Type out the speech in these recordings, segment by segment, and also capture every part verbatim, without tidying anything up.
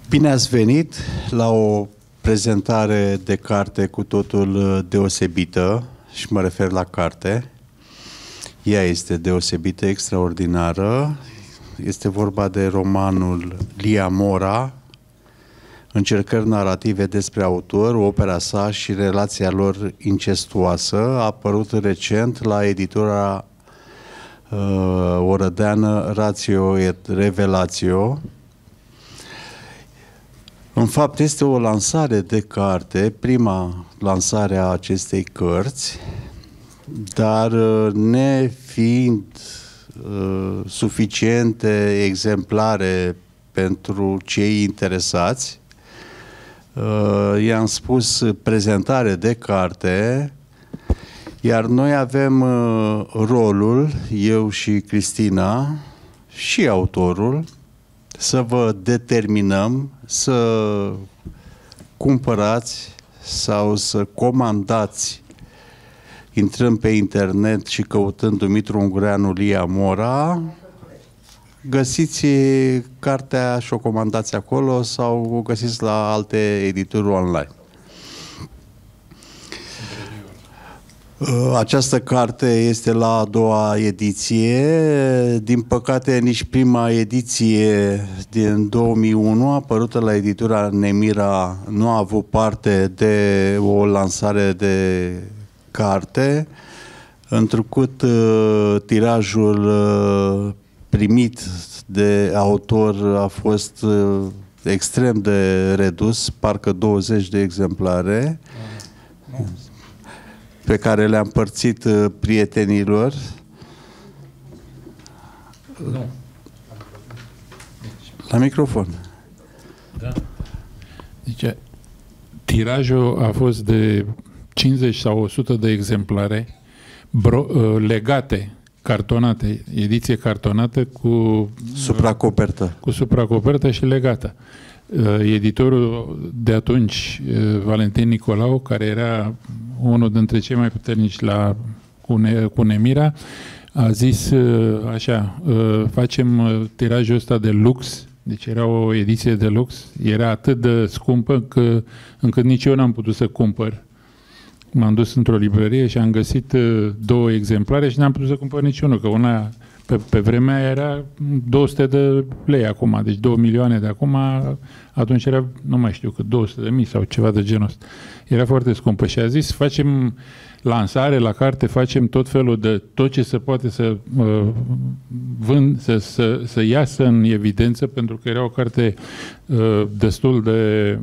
Bine ați venit la o prezentare de carte cu totul deosebită și mă refer la carte. Ea este deosebită, extraordinară. Este vorba de romanul Lia Mora, Încercări narrative despre autor, opera sa și relația lor incestuoasă, a apărut recent la editura uh, orădeană Ratio et Revelatio. În fapt, este o lansare de carte, prima lansare a acestei cărți, dar nefiind uh, suficiente exemplare pentru cei interesați, uh, i-am spus prezentare de carte, iar noi avem uh, rolul, eu și Cristina, și autorul, să vă determinăm să cumpărați sau să comandați, intrând pe internet și căutând Dumitru Ungureanu Lia Mora, găsiți cartea și o comandați acolo sau o găsiți la alte edituri online. Această carte este la a doua ediție. Din păcate, nici prima ediție din două mii unu, apărută la editura Nemira, nu a avut parte de o lansare de carte, întrucât uh, tirajul uh, primit de autor a fost uh, extrem de redus, parcă douăzeci de exemplare, pe care le-am împărțit uh, prietenilor. Nu. La microfon. Da. Deci, tirajul a fost de cincizeci sau o sută de exemplare bro, uh, legate, cartonate, ediție cartonată cu supracopertă. Cu supracopertă și legată. Uh, editorul de atunci, uh, Valentin Nicolau, care era unul dintre cei mai puternici la, cu, ne, cu Nemira, a zis uh, așa, uh, facem uh, tirajul ăsta de lux, deci era o ediție de lux, era atât de scumpă că, încât nici eu n-am putut să cumpăr. M-am dus într-o librărie și am găsit uh, două exemplare și n-am putut să cumpăr niciunul, că una pe, pe vremea era două sute de lei acum, deci două milioane de acum, atunci era, nu mai știu, că două sute de mii sau ceva de genul ăsta. Era foarte scumpă și a zis, facem lansare la carte, facem tot felul de, tot ce se poate să uh, vând, să, să, să iasă în evidență, pentru că era o carte uh, destul de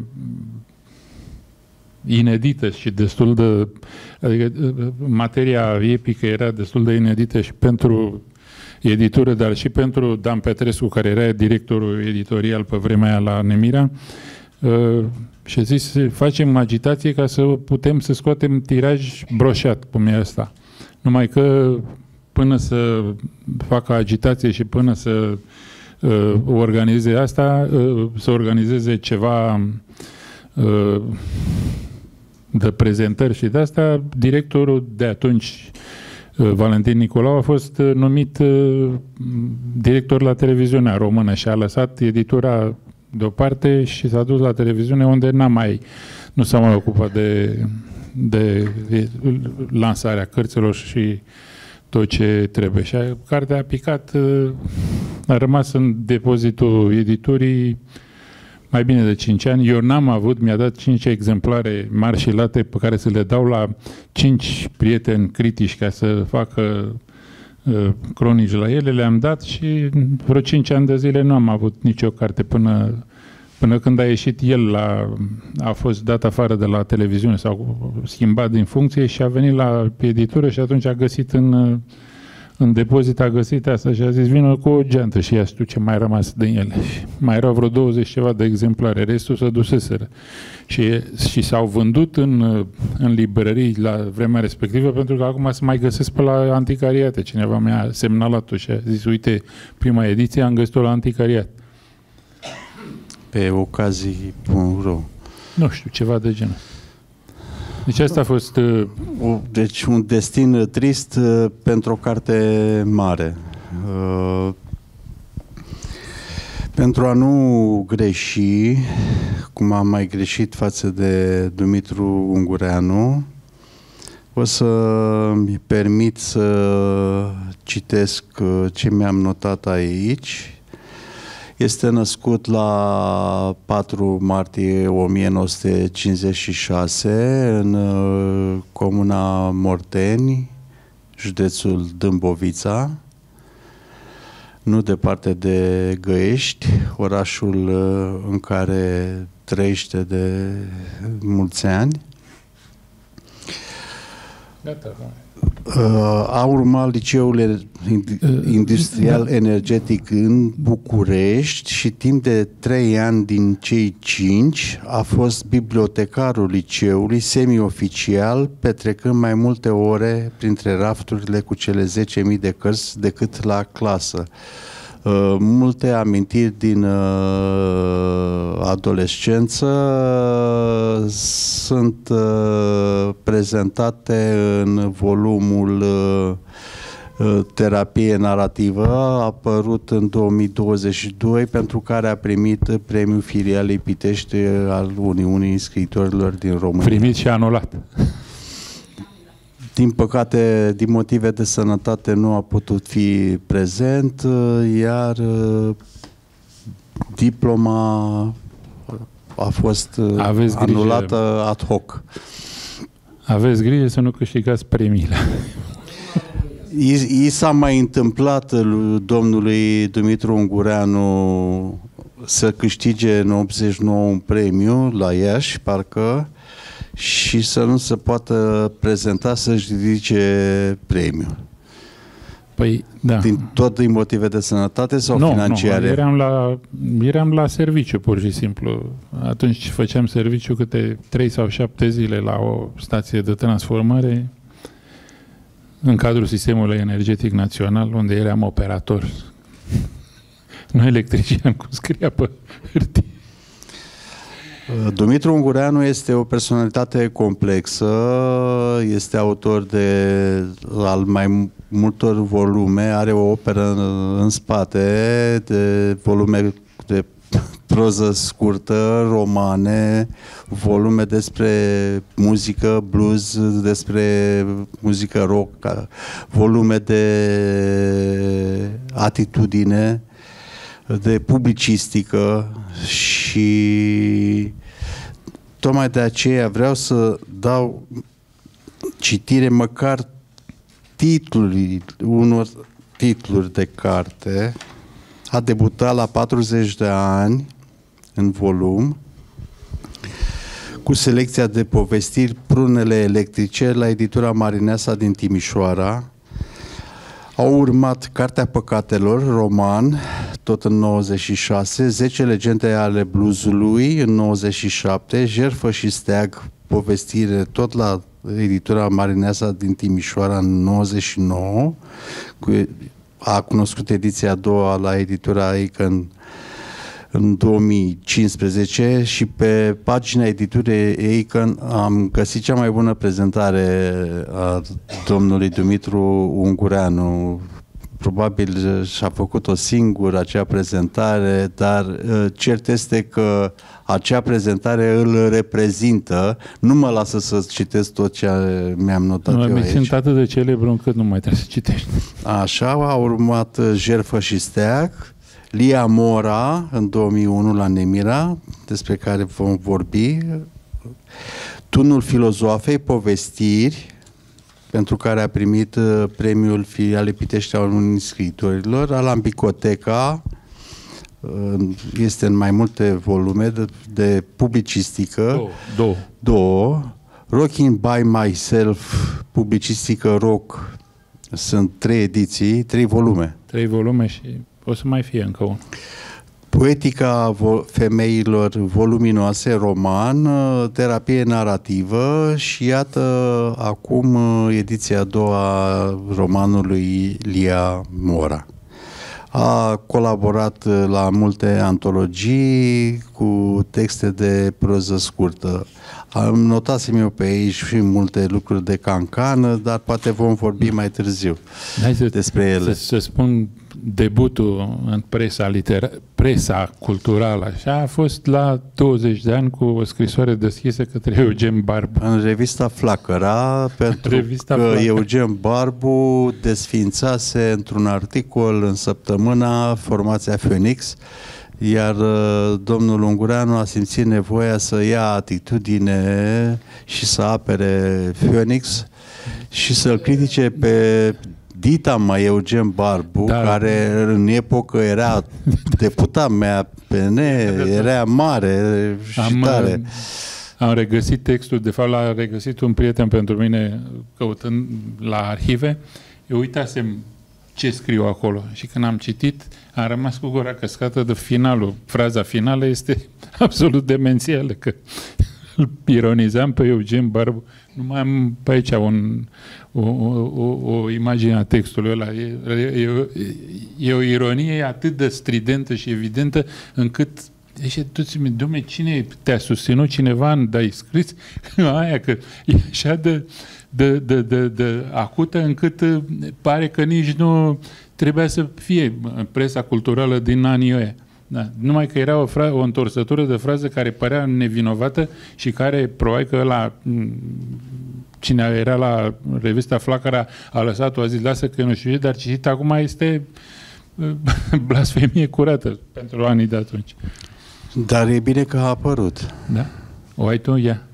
inedită și destul de, adică materia epică era destul de inedită și pentru editură, dar și pentru Dan Petrescu, care era directorul editorial pe vremea aia la Nemira, uh, și a zis, facem agitație ca să putem să scoatem tiraj broșat, cum e ăsta. Numai că până să facă agitație și până să uh, organizeze asta, uh, să organizeze ceva uh, de prezentări și de asta, directorul de atunci, Valentin Nicolau, a fost numit director la televiziunea română și a lăsat editura deoparte și s-a dus la televiziune, unde n-a mai, nu s-a mai ocupat de, de, de lansarea cărților și tot ce trebuie. Și a, cartea a picat, a rămas în depozitul editurii mai bine de cinci ani. Eu n-am avut, mi-a dat cinci exemplare mari și late pe care să le dau la cinci prieteni critici ca să facă uh, cronici la ele. Le-am dat și vreo cinci ani de zile nu am avut nicio carte până, până când a ieșit el, la, a fost dat afară de la televiziune sau schimbat din funcție și a venit la editură și atunci a găsit în, în depozit, a găsit asta și a zis, vină cu o geantă și ia știu ce mai rămas din ele. Și mai erau vreo douăzeci ceva de exemplare, restul se duseseră. Și, și s-au vândut în, în librării la vremea respectivă, pentru că acum se mai găsesc pe la anticariate. Cineva mi-a semnalat-o și a zis, uite, prima ediție am găsit-o la anticariat. Pe ocazii punct ro. Nu știu, ceva de genul. Deci asta a fost... Uh... Deci un destin trist uh, pentru o carte mare. Uh, Pentru a nu greși, cum am mai greșit față de Dumitru Ungureanu, o să-mi permit să citesc ce mi-am notat aici. Este născut la patru martie o mie nouă sute cincizeci și șase în comuna Morteni, județul Dâmbovița, nu departe de Găiești, orașul în care trăiește de mulți ani. Gata, a urmat liceul industrial energetic în București și timp de trei ani din cei cinci a fost bibliotecarul liceului semi-oficial, petrecând mai multe ore printre rafturile cu cele zece mii de cărți decât la clasă. Uh, multe amintiri din uh, adolescență sunt uh, prezentate în volumul uh, Terapie narrativă, apărut în două mii douăzeci și doi, pentru care a primit premiul Filialei Pitești al Uniunii Scriitorilor din România. Primit și anulat. Din păcate, din motive de sănătate, nu a putut fi prezent, iar diploma a fost Aveți anulată grijă. ad hoc. Aveți grijă să nu câștigați premiile. I, i s-a mai întâmplat lui domnului Dumitru Ungureanu să câștige în optzeci și nouă un premiu la Iași, parcă, și să nu se poată prezenta să-și ridice premiul. Păi, da. Din, tot din motive de sănătate sau nu, financiare? Nu, eram la, eram la serviciu, pur și simplu. Atunci făceam serviciu câte trei sau șapte zile la o stație de transformare în cadrul sistemului energetic național, unde eram operator. Nu electrician, cum scria pe hârtie. Dumitru Ungureanu este o personalitate complexă, este autor de al mai multor volume, are o operă în, în spate, de volume de proză scurtă, romane, volume despre muzică, blues, despre muzică rock, volume de atitudine, de publicistică, și tocmai de aceea vreau să dau citire măcar titlului, unor titluri de carte. A debutat la patruzeci de ani în volum cu selecția de povestiri Prunele electrice la editura Marineasa din Timișoara. Au urmat Cartea Păcatelor, roman, tot în nouăzeci și șase, zece legende ale bluesului în nouăzeci și șapte, Jertfă și steag, povestire, tot la editura Marineasa din Timișoara în nouăzeci și nouă, cu, a cunoscut ediția a doua la editura Eică în, în două mii cincisprezece, și pe pagina editurii Eică am găsit cea mai bună prezentare a domnului Dumitru Ungureanu. Probabil și-a făcut-o singur, acea prezentare, dar cert este că acea prezentare îl reprezintă. Nu mă lasă să citesc tot ce mi-am notat nu, eu aici. Sunt atât de celebru încât nu mai trebuie să citești. Așa, a urmat Jertfă și steag, Lia Mora în două mii unu la Nemira, despre care vom vorbi, Tunul Filozoafei, povestiri, pentru care a primit premiul Filialei Pitești al Uniunii Scriitorilor, Alambicoteca, este în mai multe volume de, de publicistică. Două. Două. Două. Rocking by Myself, publicistică rock. Sunt trei ediții, trei volume. Trei volume și o să mai fie încă unul. Poetica femeilor voluminoase, roman, terapie narrativă și iată acum ediția a doua a romanului Lia Mora. A colaborat la multe antologii cu texte de proză scurtă. Am notasem eu pe aici și multe lucruri de cancană, dar poate vom vorbi mai târziu Hai să, despre ele. Să, să spun debutul în presa, litera, presa culturală, așa, a fost la douăzeci de ani cu o scrisoare deschisă către Eugen Barbu. În revista Flacăra, pentru revista că Flacăra. Eugen Barbu desfințase într-un articol în Săptămâna formația Phoenix, iar domnul Ungureanu a simțit nevoia să ia atitudine și să apere Phoenix și să-l critique pe dita mai Eugen Barbu, da, care în epocă era deputat mea P N, era mare și am, tare. Am regăsit textul, de fapt l-a regăsit un prieten pentru mine căutând la arhive. Eu uitasem ce scriu acolo și când am citit am rămas cu gura căscată de finalul. Fraza finală este absolut demențială, că îl ironizam pe Eugen Barbu. Nu mai am pe aici un, o, o, o imagine a textului ăla. E, e, e o ironie atât de stridentă și evidentă încât zice, tu ți-mi, Doamne, cine te-a susținut cineva, dar ai scris aia, că e așa de, de, de, de, de acută încât pare că nici nu trebuia să fie presa culturală din anii ăia. Da. Numai că era o, o întorsătură de frază care părea nevinovată și care probabil că ăla, cine era la revista Flacăra a lăsat-o, a zis, lasă că nu știu ce, dar citit acum este blasfemie curată pentru anii de atunci. Dar e bine că a apărut. Da? O ai tu? Ia.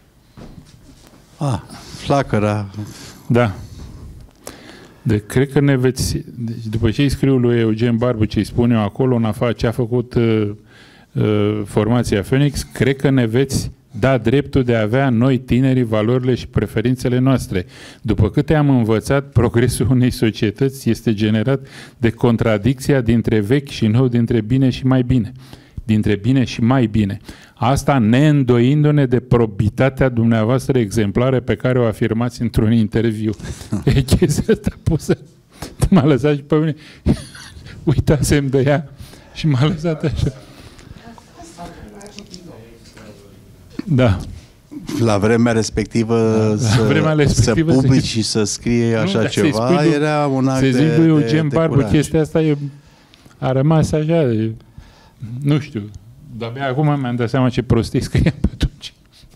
Ah, Flacăra. Da. De, cred că ne veți... Deci, după ce îi scriu lui Eugen Barbu ce îi spune eu acolo, în afară ce a făcut uh, uh, formația Phoenix, cred că ne veți da dreptul de a avea noi tinerii valorile și preferințele noastre. După câte am învățat, progresul unei societăți este generat de contradicția dintre vechi și nou, dintre bine și mai bine. Dintre bine și mai bine. Asta neîndoindu-ne de probitatea dumneavoastră exemplară pe care o afirmați într-un interviu. E chestia asta pusă. M-a lăsat și pe mine. Uitasem de ea și m-a lăsat așa. Da. La vremea respectivă, da, să, vremea respectivă să publici și să scrie așa nu, ceva, era un act de, de, Eugen de Barbu, chestia asta e, a rămas așa, e, nu știu, de-abia acum mi-am dat seama ce prostii scriem pe atunci.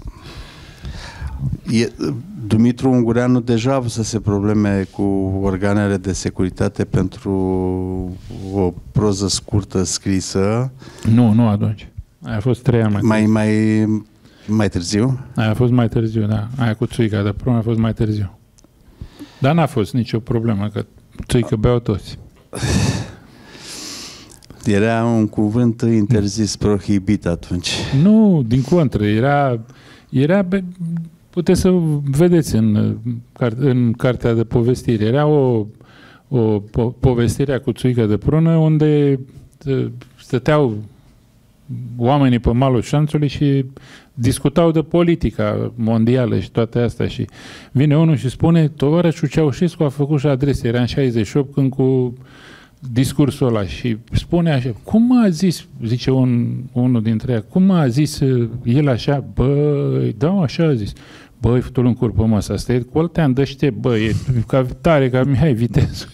E, Dumitru Ungureanu deja avusese probleme cu organele de securitate pentru o proză scurtă scrisă. Nu, nu atunci. Aia a fost trei ani mai mai, mai, mai târziu? Aia a fost mai târziu, da. Aia cu Țuica, dar prima a fost mai târziu. Dar n-a fost nicio problemă, că Țuică beau toți. Era un cuvânt interzis, prohibit atunci. Nu, din contră. Era, era puteți să vedeți în, în cartea de povestire. Era o, o po, povestire cu Țuică de Prună unde stăteau oamenii pe malul șanțului și discutau de politica mondială și toate astea și vine unul și spune, tovarășul Ceaușescu a făcut și adrese, era în șaizeci și opt când cu discursul ăla și spune așa, cum a zis, zice un, unul dintre ei, cum a zis el așa, băi, da, așa a zis, băi, fătul în curpă măsa, asta e cu altea îndăște, băi, e ca tare, ca Mihai Viteazu.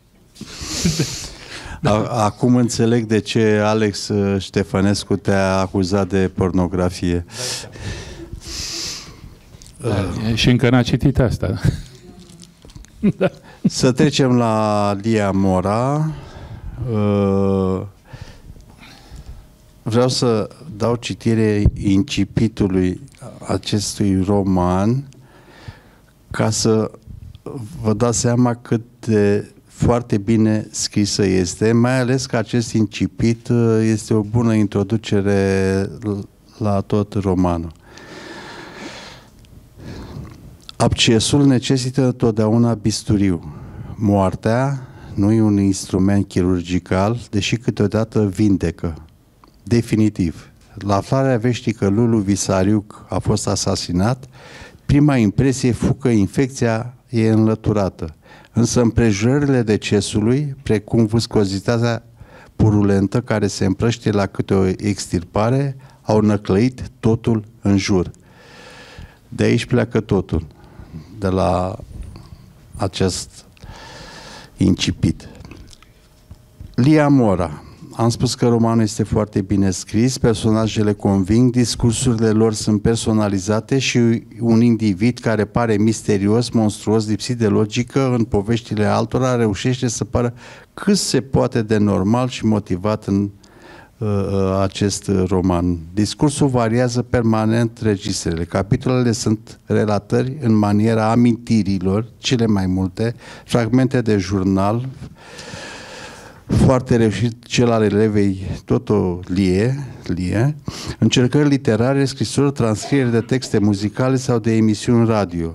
Da. Acum înțeleg de ce Alex Ștefănescu te-a acuzat de pornografie. Da, uh. Și încă n-a citit asta. Da. Să trecem la Lia Mora. Uh, vreau să dau citire incipitului acestui roman ca să vă dați seama cât de foarte bine scrisă este, mai ales că acest incipit este o bună introducere la tot romanul. Abscesul necesită totdeauna bisturiu. Moartea nu e un instrument chirurgical, deși câteodată vindecă. Definitiv. La aflarea veștii că Lulu Visariuc a fost asasinat, prima impresie fu că infecția e înlăturată. Însă împrejurările decesului, precum viscozitatea purulentă care se împrăștie la câte o extirpare, au năclăit totul în jur. De aici pleacă totul, de la acest incipit. Lia Mora. am spus că romanul este foarte bine scris, personajele conving, discursurile lor sunt personalizate și un individ care pare misterios, monstruos, lipsit de logică în poveștile altora reușește să pară cât se poate de normal și motivat în uh, acest roman. Discursul variază permanent registrele. Capitolele sunt relatări în maniera amintirilor, cele mai multe, fragmente de jurnal, foarte reușit cel al elevei Toto Lie, Lie, încercări literare, scrisori, transcrieri de texte muzicale sau de emisiuni radio.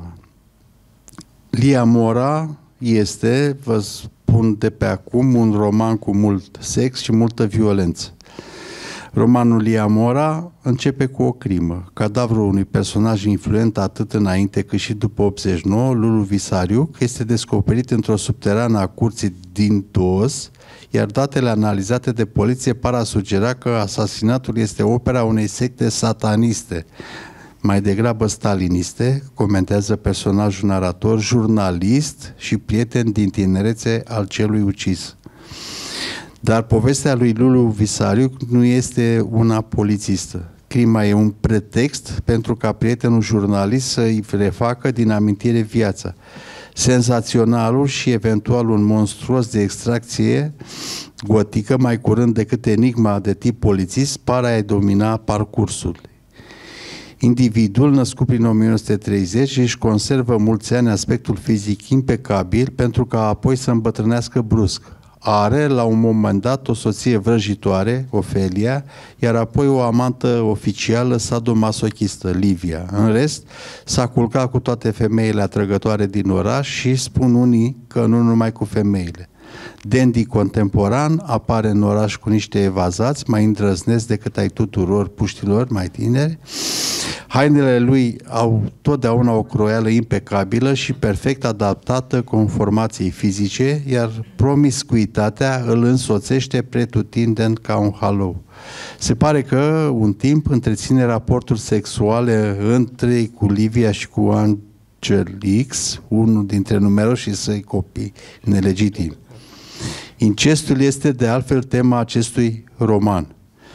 Lia Mora este, vă spun de pe acum, un roman cu mult sex și multă violență. Romanul Lia Mora începe cu o crimă. Cadavrul unui personaj influent atât înainte cât și după optzeci și nouă, Lulu Visariuc, este descoperit într-o subterană a curții din Dos, iar datele analizate de poliție par a sugera că asasinatul este opera unei secte sataniste, mai degrabă staliniste, comentează personajul narator, jurnalist și prieten din tinerețe al celui ucis. Dar povestea lui Lulu Visariuc nu este una polițistă. Crima e un pretext pentru ca prietenul jurnalist să-i refacă din amintire viața. Senzaționalul și eventual un monstruos de extracție gotică, mai curând decât enigma de tip polițist, pare a-i domina parcursul. Individul, născut prin o mie nouă sute treizeci, își conservă mulți ani aspectul fizic impecabil pentru ca apoi să îmbătrânească brusc. Are, la un moment dat, o soție vrăjitoare, Ofelia, iar apoi o amantă oficială sadomasochistă, Livia. În rest, s-a culcat cu toate femeile atrăgătoare din oraș și spun unii că nu numai cu femeile. Dandy contemporan apare în oraș cu niște evazați, mai îndrăzneți decât ai tuturor puștilor mai tineri. Hainele lui au totdeauna o croială impecabilă și perfect adaptată conformației fizice, iar promiscuitatea îl însoțește pretutindeni ca un halou. Se pare că un timp întreține raporturi sexuale între cu Livia și cu Angel X, unul dintre numeroșii săi copii nelegitimi. Incestul este de altfel tema acestui roman.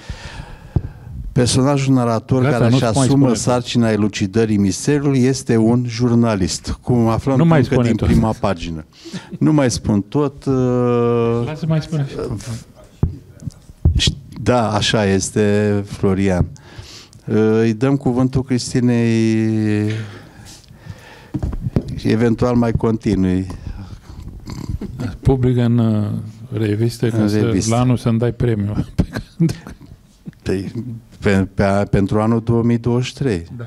Personajul narator Gata, care își asumă sarcina elucidării misteriului este un jurnalist, cum aflăm nu mai încă din tot. prima pagină. Nu mai spun tot. Uh, Lasă mai spune. Da, așa este, Florian. Uh, îi dăm cuvântul Cristinei, eventual mai continui. Publică în uh, reviste, în reviste. La anul să-mi dai premiu. Pe, pe, pe, pentru anul două mii douăzeci și trei. Da.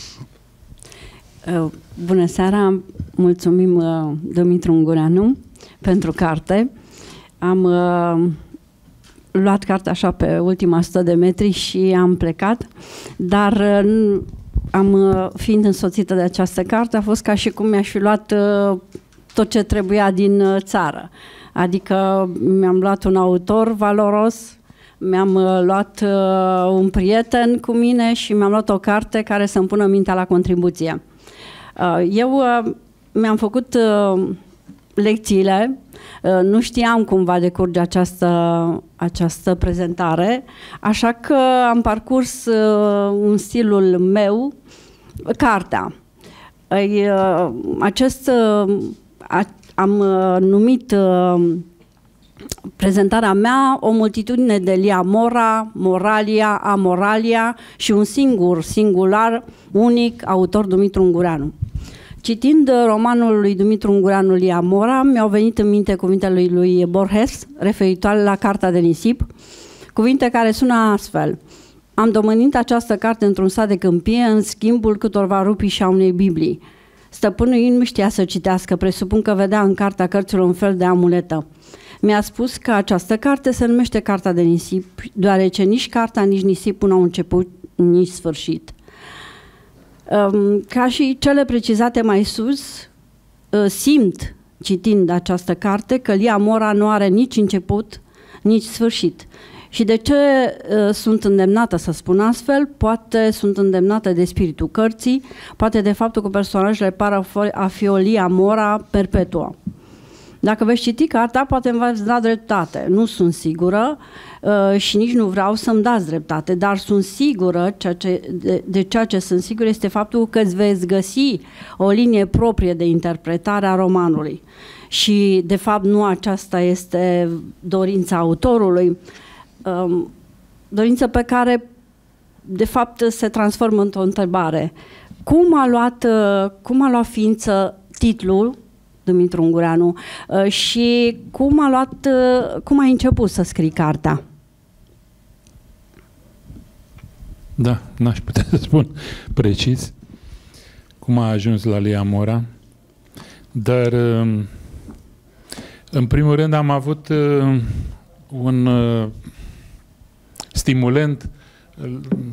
Uh, bună seara, mulțumim uh, Dumitru Ungureanu pentru carte. Am uh, luat cartea așa pe ultima sută de metri și am plecat, dar uh, am, uh, fiind însoțită de această carte, a fost ca și cum mi-aș fi luat uh, tot ce trebuia din uh, țară. Adică mi-am luat un autor valoros, mi-am uh, luat uh, un prieten cu mine și mi-am luat o carte care să-mi pună mintea la contribuție. Uh, eu uh, mi-am făcut uh, lecțiile, uh, nu știam cum va decurge această, această prezentare, așa că am parcurs uh, în stilul meu cartea. Uh, acest, uh, a, am uh, numit uh, prezentarea mea o multitudine de Lia Mora, Moralia, Amoralia și un singur, singular, unic autor, Dumitru Ungureanu. Citind romanul lui Dumitru Ungureanu, Lia Mora, mi-au venit în minte cuvintele lui Borges referitoare la Carta de nisip, cuvinte care sună astfel: am domănit această carte într-un sat de câmpie în schimbul câtorva rupii și a unei Biblii. Stăpânul ei nu știa să citească, presupun că vedea în cartea cărților un fel de amuletă. Mi-a spus că această carte se numește Carta de nisip, deoarece nici cartea, nici nisipul n-au început, nici sfârșit. Ca și cele precizate mai sus, simt, citind această carte, că Lia Mora nu are nici început, nici sfârșit. Și de ce sunt îndemnată să spun astfel? Poate sunt îndemnată de spiritul cărții, poate de faptul că personajele par a fi o Lia Mora perpetuă. Dacă veți citi cartea, poate îmi v-ați da dreptate. Nu sunt sigură uh, și nici nu vreau să-mi dați dreptate, dar sunt sigură, ceea ce, de, de ceea ce sunt sigură este faptul că îți veți găsi o linie proprie de interpretare a romanului. Și, de fapt, nu aceasta este dorința autorului, uh, dorință pe care, de fapt, se transformă într-o întrebare. Cum a luat, uh, cum a luat ființă titlul Dumitru Ungureanu uh, și cum a luat, uh, cum ai început să scrii cartea? Da, n-aș putea să spun precis cum a ajuns la Lia Mora, dar uh, în primul rând am avut uh, un uh, stimulent, uh,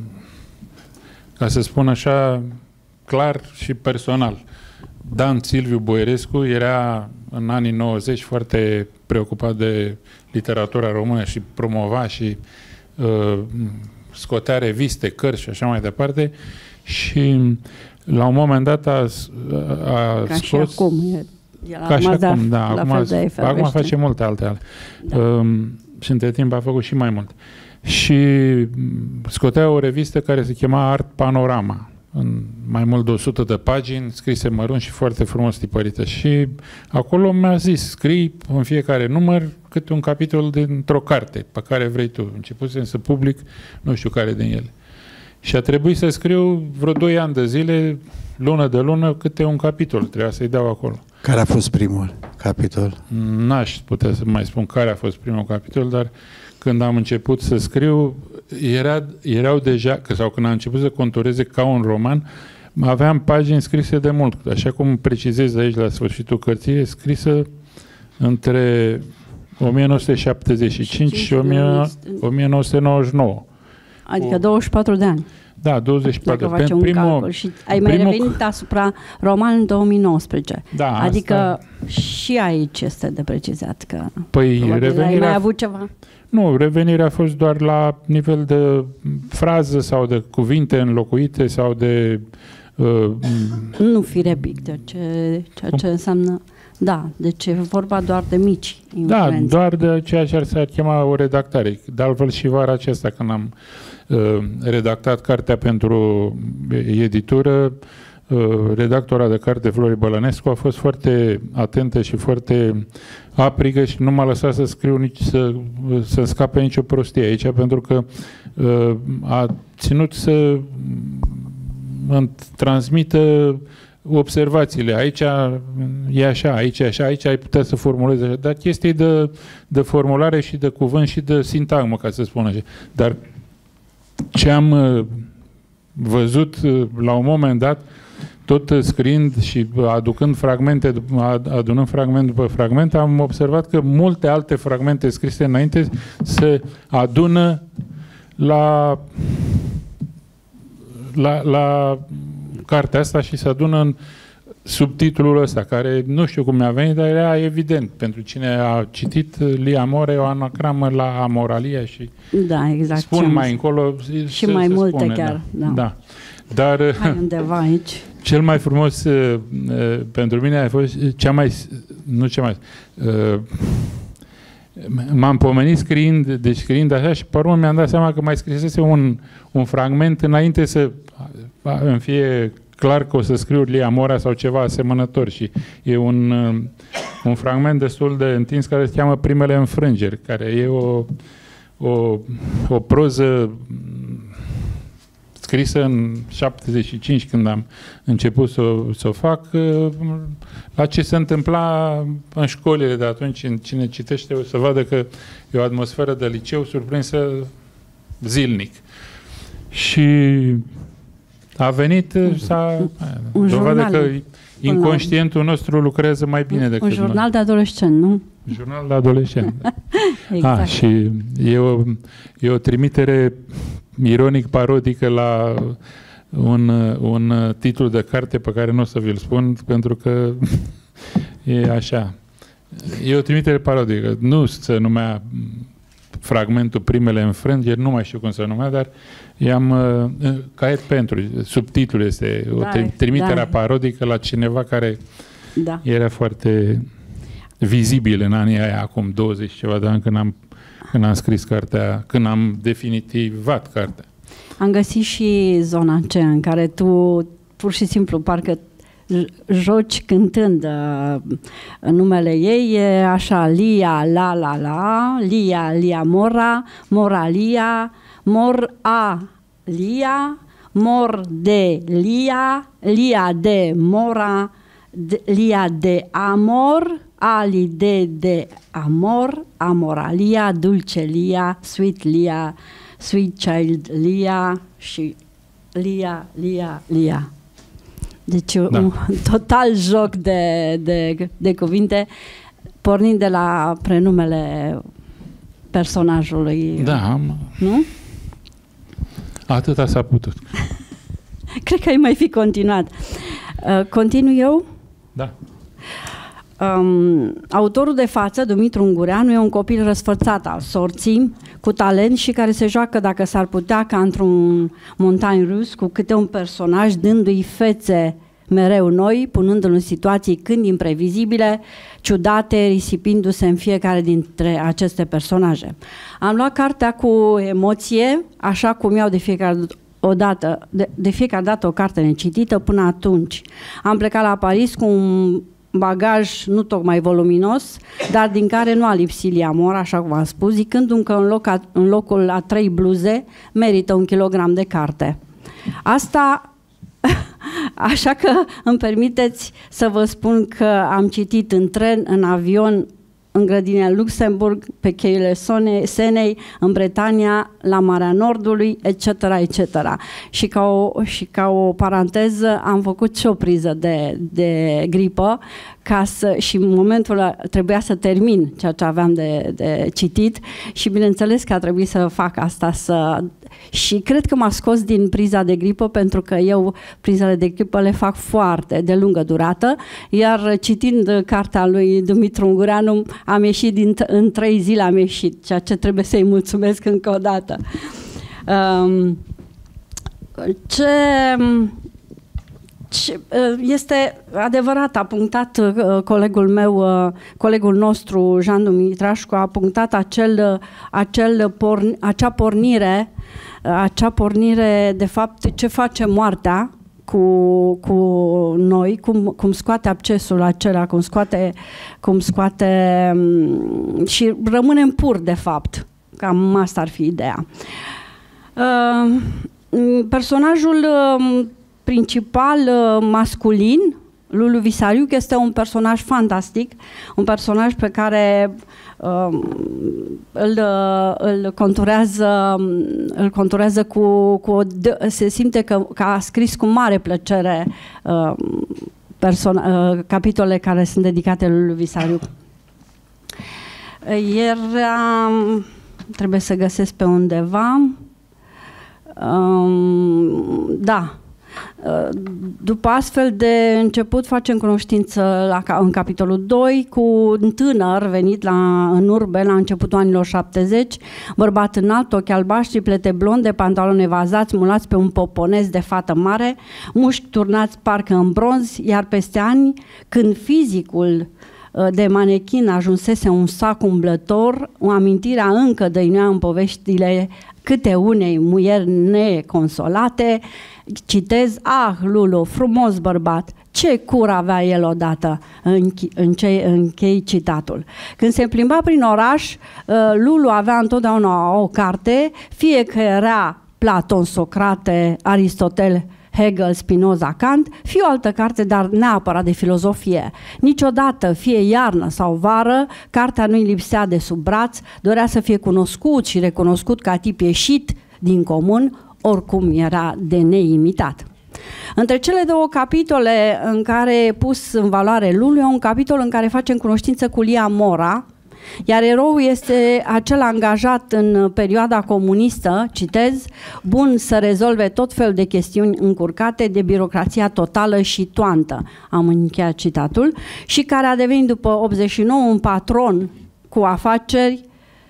ca să spun așa, clar și personal. Dan Silviu Boierescu era în anii nouăzeci foarte preocupat de literatura română și promova și uh, scotea reviste, cărți și așa mai departe, și la un moment dat a, a ca scos... și acum. E, e ca și acum, da. La Acum, fel de acum face multe altele. Da. Um, și între timp a făcut și mai mult. Și scotea o revistă care se chema Art Panorama, în mai mult de o sută de pagini, scrise mărunt și foarte frumos tipărită. Și acolo mi-a zis, scrii în fiecare număr câte un capitol dintr-o carte pe care vrei tu. Începusem să public nu știu care din ele. Și a trebuit să scriu vreo doi ani de zile, lună de lună, câte un capitol. Trebuia să-i dau acolo. Care a fost primul capitol? N-aș putea să mai spun care a fost primul capitol, dar când am început să scriu, era, erau deja, sau când am început să contureze ca un roman, aveam pagini scrise de mult. Așa cum precizez aici la sfârșitul cărții, e scrisă între o mie nouă sute șaptezeci și cinci și o mie nouă sute nouăzeci și nouă. Adică douăzeci și patru de ani. Da, douăzeci și patru. Dacă facem primul, un calcul. Și ai mai primul... revenit asupra romanului în două mii nouăsprezece. Da, adică asta... și aici este de precizat că... Păi, revenirea... Ai mai avut ceva? Nu, revenirea a fost doar la nivel de frază sau de cuvinte înlocuite sau de... Uh, nu fi repic de ce, ceea ce înseamnă... Da, deci e vorba doar de mici influențe. Da, doar de ceea ce s-ar chema o redactare. De altfel și vara aceasta, când am uh, redactat cartea pentru editură, uh, redactora de carte, Flori Bălănescu, a fost foarte atentă și foarte aprigă și nu m-a lăsat să scriu nici să, să scape nicio prostie aici, pentru că uh, a ținut să îmi transmită observațiile. Aici e așa, aici e așa, aici ai putea să formulezi așa. Dar chestii de, de formulare și de cuvânt și de sintagmă, ca să spun așa. Dar ce am văzut la un moment dat, tot scriind și aducând fragmente, adunând fragment după fragment, am observat că multe alte fragmente scrise înainte se adună la la, la cartea asta și se adună în subtitlul ăsta, care nu știu cum mi-a venit, dar era evident. Pentru cine a citit, Lia Mora e o anacramă la Amoralia și da, exact, spun mai încolo și mai multe spune, chiar. Da. Da. Da. Dar hai undeva aici. Cel mai frumos uh, pentru mine a fost cea mai, nu cea mai, uh, m-am pomenit scriind, deci scriind așa și pe urmă mi-am dat seama că mai scrisese un, un fragment înainte să îmi fie clar că o să scriu Lia Mora sau ceva asemănător și e un, un fragment destul de întins care se cheamă Primele înfrângeri, care e o, o, o proză scrisă în șaptezeci și cinci, când am început să, să o fac, la ce se întâmpla în școlile de atunci. Cine citește o să vadă că e o atmosferă de liceu surprinsă zilnic. Și a venit, s-a dovadă că inconștientul nostru lucrează mai bine decât un jurnal noi. De adolescent, nu? Jurnal de adolescent. Exact. Ah, și e o, e o trimitere ironic-parodică la un, un titlu de carte pe care nu o să vi-l spun, pentru că e așa. E o trimitere parodică. Nu se numea fragmentul Primele înfrângeri, nu mai știu cum se numea, dar i-am uh, caiet pentru. Subtitlul este o da, trimitere da. parodică la cineva care da. era foarte vizibil în anii aia, acum douăzeci ceva de ani, când am, când am scris cartea, când am definitivat cartea. Am găsit și zona aceea în care tu pur și simplu parcă joci cântând uh, numele ei, e așa, Lia, la, la, la, Lia, Lia, Mora, Mora, Lia, Mor, a, Lia, Mor de Lia, Lia de Mora, de, Lia de Amor, Ali de de Amor, Amoralia, Dulce Lia, Sweet Lia, Sweet Child Lia și Lia, Lia, Lia. Deci da. Un total joc de, de, de cuvinte, pornind de la prenumele personajului. Da. Nu? Atâta s-a putut. Cred că ai mai fi continuat. Uh, continui eu? Da. Um, autorul de față, Dumitru Ungureanu, e un copil răsfățat al sorții, cu talent și care se joacă, dacă s-ar putea, ca într-un montan rus, cu câte un personaj, dându-i fețe mereu noi, punându-l în situații când imprevizibile, ciudate, risipindu-se în fiecare dintre aceste personaje. Am luat cartea cu emoție, așa cum iau de fiecare o dată, de, de fiecare dată o carte necitită până atunci. Am plecat la Paris cu un bagaj nu tocmai voluminos, dar din care nu a lipsit Lia Mora, așa cum am spus, zicându-mi că în, loc a, în locul a trei bluze merită un kilogram de carte. Asta, așa că îmi permiteți să vă spun că am citit în tren, în avion, în grădina Luxemburg, pe cheile Senei, în Bretania, la Marea Nordului, et cetera, et cetera. Și ca o, și ca o paranteză, am făcut și o priză de, de gripă, ca să, și în momentul ăla trebuia să termin ceea ce aveam de, de citit și bineînțeles că a trebuit să fac asta, să... și cred că m-a scos din priza de gripă, pentru că eu prizele de gripă le fac foarte de lungă durată, iar citind cartea lui Dumitru Ungureanu am ieșit din, în trei zile am ieșit, ceea ce trebuie să-i mulțumesc încă o dată. Um, ce... Este adevărat, a punctat uh, colegul meu, uh, colegul nostru, Jean Dumitrașcu, a punctat acel, acel porn, acea pornire, uh, acea pornire, de fapt, ce face moartea cu, cu noi, cum, cum scoate abscesul acela, cum scoate, cum scoate um, și rămânem pur, de fapt. Cam asta ar fi ideea. Uh, personajul uh, principal masculin, Lulu Visariuc, este un personaj fantastic, un personaj pe care uh, îl, îl conturează, îl conturează cu, cu o, se simte că, că a scris cu mare plăcere uh, persona, uh, capitole care sunt dedicate lui Lulu Visariuc. Era, trebuie să găsesc pe undeva, um, da, după astfel de început facem cunoștință la, în capitolul doi cu un tânăr venit la, în urbe la începutul anilor șaptezeci, bărbat înalt, ochi albaștri, plete blonde, pantaloni evazați, mulați pe un poponez de fată mare, mușchi turnați parcă în bronz, iar peste ani, când fizicul de manechin ajunsese un sac umblător, o amintirea încă dăinuia în poveștile câte unei muieri neconsolate, citez, ah, Lulu, frumos bărbat, ce cur avea el odată, închei, închei citatul. Când se plimba prin oraș, Lulu avea întotdeauna o carte, fie că era Platon, Socrate, Aristotel, Hegel, Spinoza, Kant, fie o altă carte, dar neapărat de filozofie. Niciodată, fie iarnă sau vară, cartea nu-i lipsea de sub braț, dorea să fie cunoscut și recunoscut ca tip ieșit din comun, oricum era de neimitat. Între cele două capitole în care e pus în valoare Lulu, e un capitol în care facem cunoștință cu Lia Mora, iar eroul este acel angajat în perioada comunistă, citez, bun să rezolve tot fel de chestiuni încurcate de birocrația totală și toantă, am încheiat citatul, și care a devenit după optzeci și nouă un patron cu afaceri,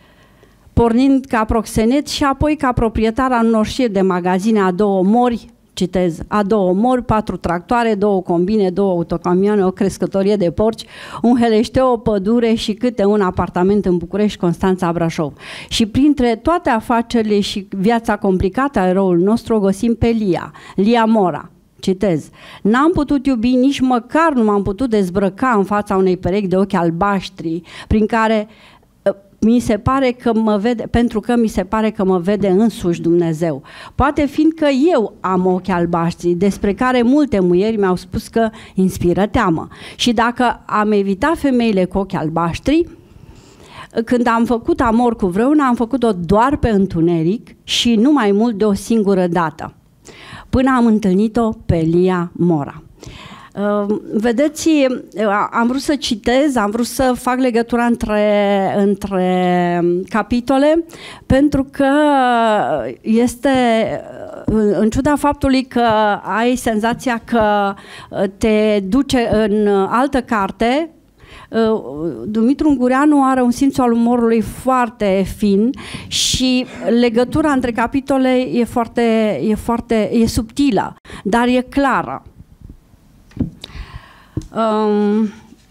pornind ca proxenet și apoi ca proprietar al unor șiri de magazine a două mori, citez, a două mori, patru tractoare, două combine, două autocamioane, o crescătorie de porci, un heleșteu, o pădure și câte un apartament în București, Constanța, Brașov. Și printre toate afacerile și viața complicată a eroului nostru o găsim pe Lia, Lia Mora. Citez, n-am putut iubi, nici măcar nu m-am putut dezbrăca în fața unei perechi de ochi albaștri, prin care mi se pare că mă vede, pentru că mi se pare că mă vede însuși Dumnezeu. Poate fiindcă eu am ochi albaștri, despre care multe muieri mi-au spus că inspiră teamă. Și dacă am evitat femeile cu ochi albaștri, când am făcut amor cu vreuna, am făcut-o doar pe întuneric și nu mai mult de o singură dată, până am întâlnit-o pe Lia Mora. Uh, vedeți, uh, am vrut să citez, am vrut să fac legătura între, între capitole, pentru că este, uh, în ciuda faptului că ai senzația că te duce în altă carte, uh, Dumitru Ungureanu are un simț al umorului foarte fin și legătura între capitole e foarte, e foarte, e subtilă, dar e clară. Um,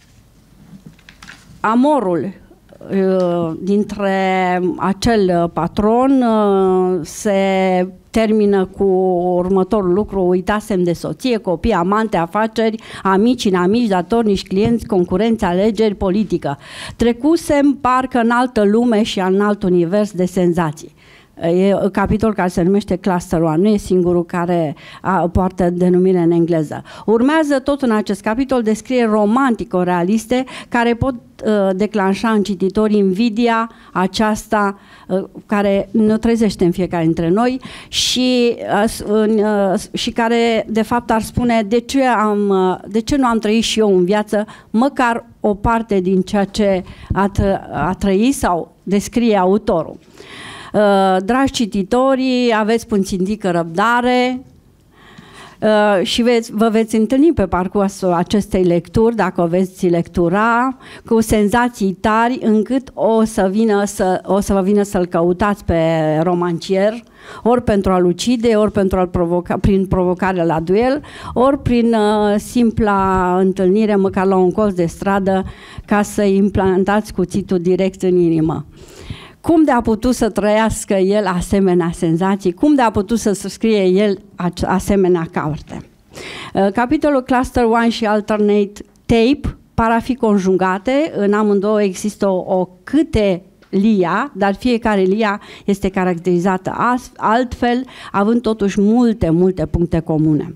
amorul uh, dintre acel patron uh, se termină cu următorul lucru: uitasem de soție, copii, amante, afaceri, amici, inamici, datornici, clienți, concurenți, alegeri, politică. Trecusem parcă în altă lume și în alt univers de senzații. E un capitol care se numește Cluster unu, nu e singurul care a, poartă denumire în engleză. Urmează tot în acest capitol descrieri romantico-realiste care pot uh, declanșa în cititori invidia aceasta uh, care ne trezește în fiecare dintre noi și, uh, uh, și care de fapt ar spune de ce, am, uh, de ce nu am trăit și eu în viață măcar o parte din ceea ce a, a trăit sau descrie autorul. Uh, dragi cititorii, aveți puținică răbdare uh, și veți, vă veți întâlni pe parcursul acestei lecturi, dacă o veți lectura, cu senzații tari încât o să, vină să, o să vă vină să-l căutați pe romancier, ori pentru a-l ucide, ori pentru a-l provoca, prin provocare la duel, ori prin uh, simpla întâlnire, măcar la un colț de stradă, ca să-i implantați cuțitul direct în inimă. Cum de a putut să trăiască el asemenea senzații? Cum de a putut să scrie el asemenea carte? Capitolul Cluster unu și Alternate Tape par a fi conjugate. În amândouă există o, o câte Lia, dar fiecare Lia este caracterizată altfel, având totuși multe, multe puncte comune.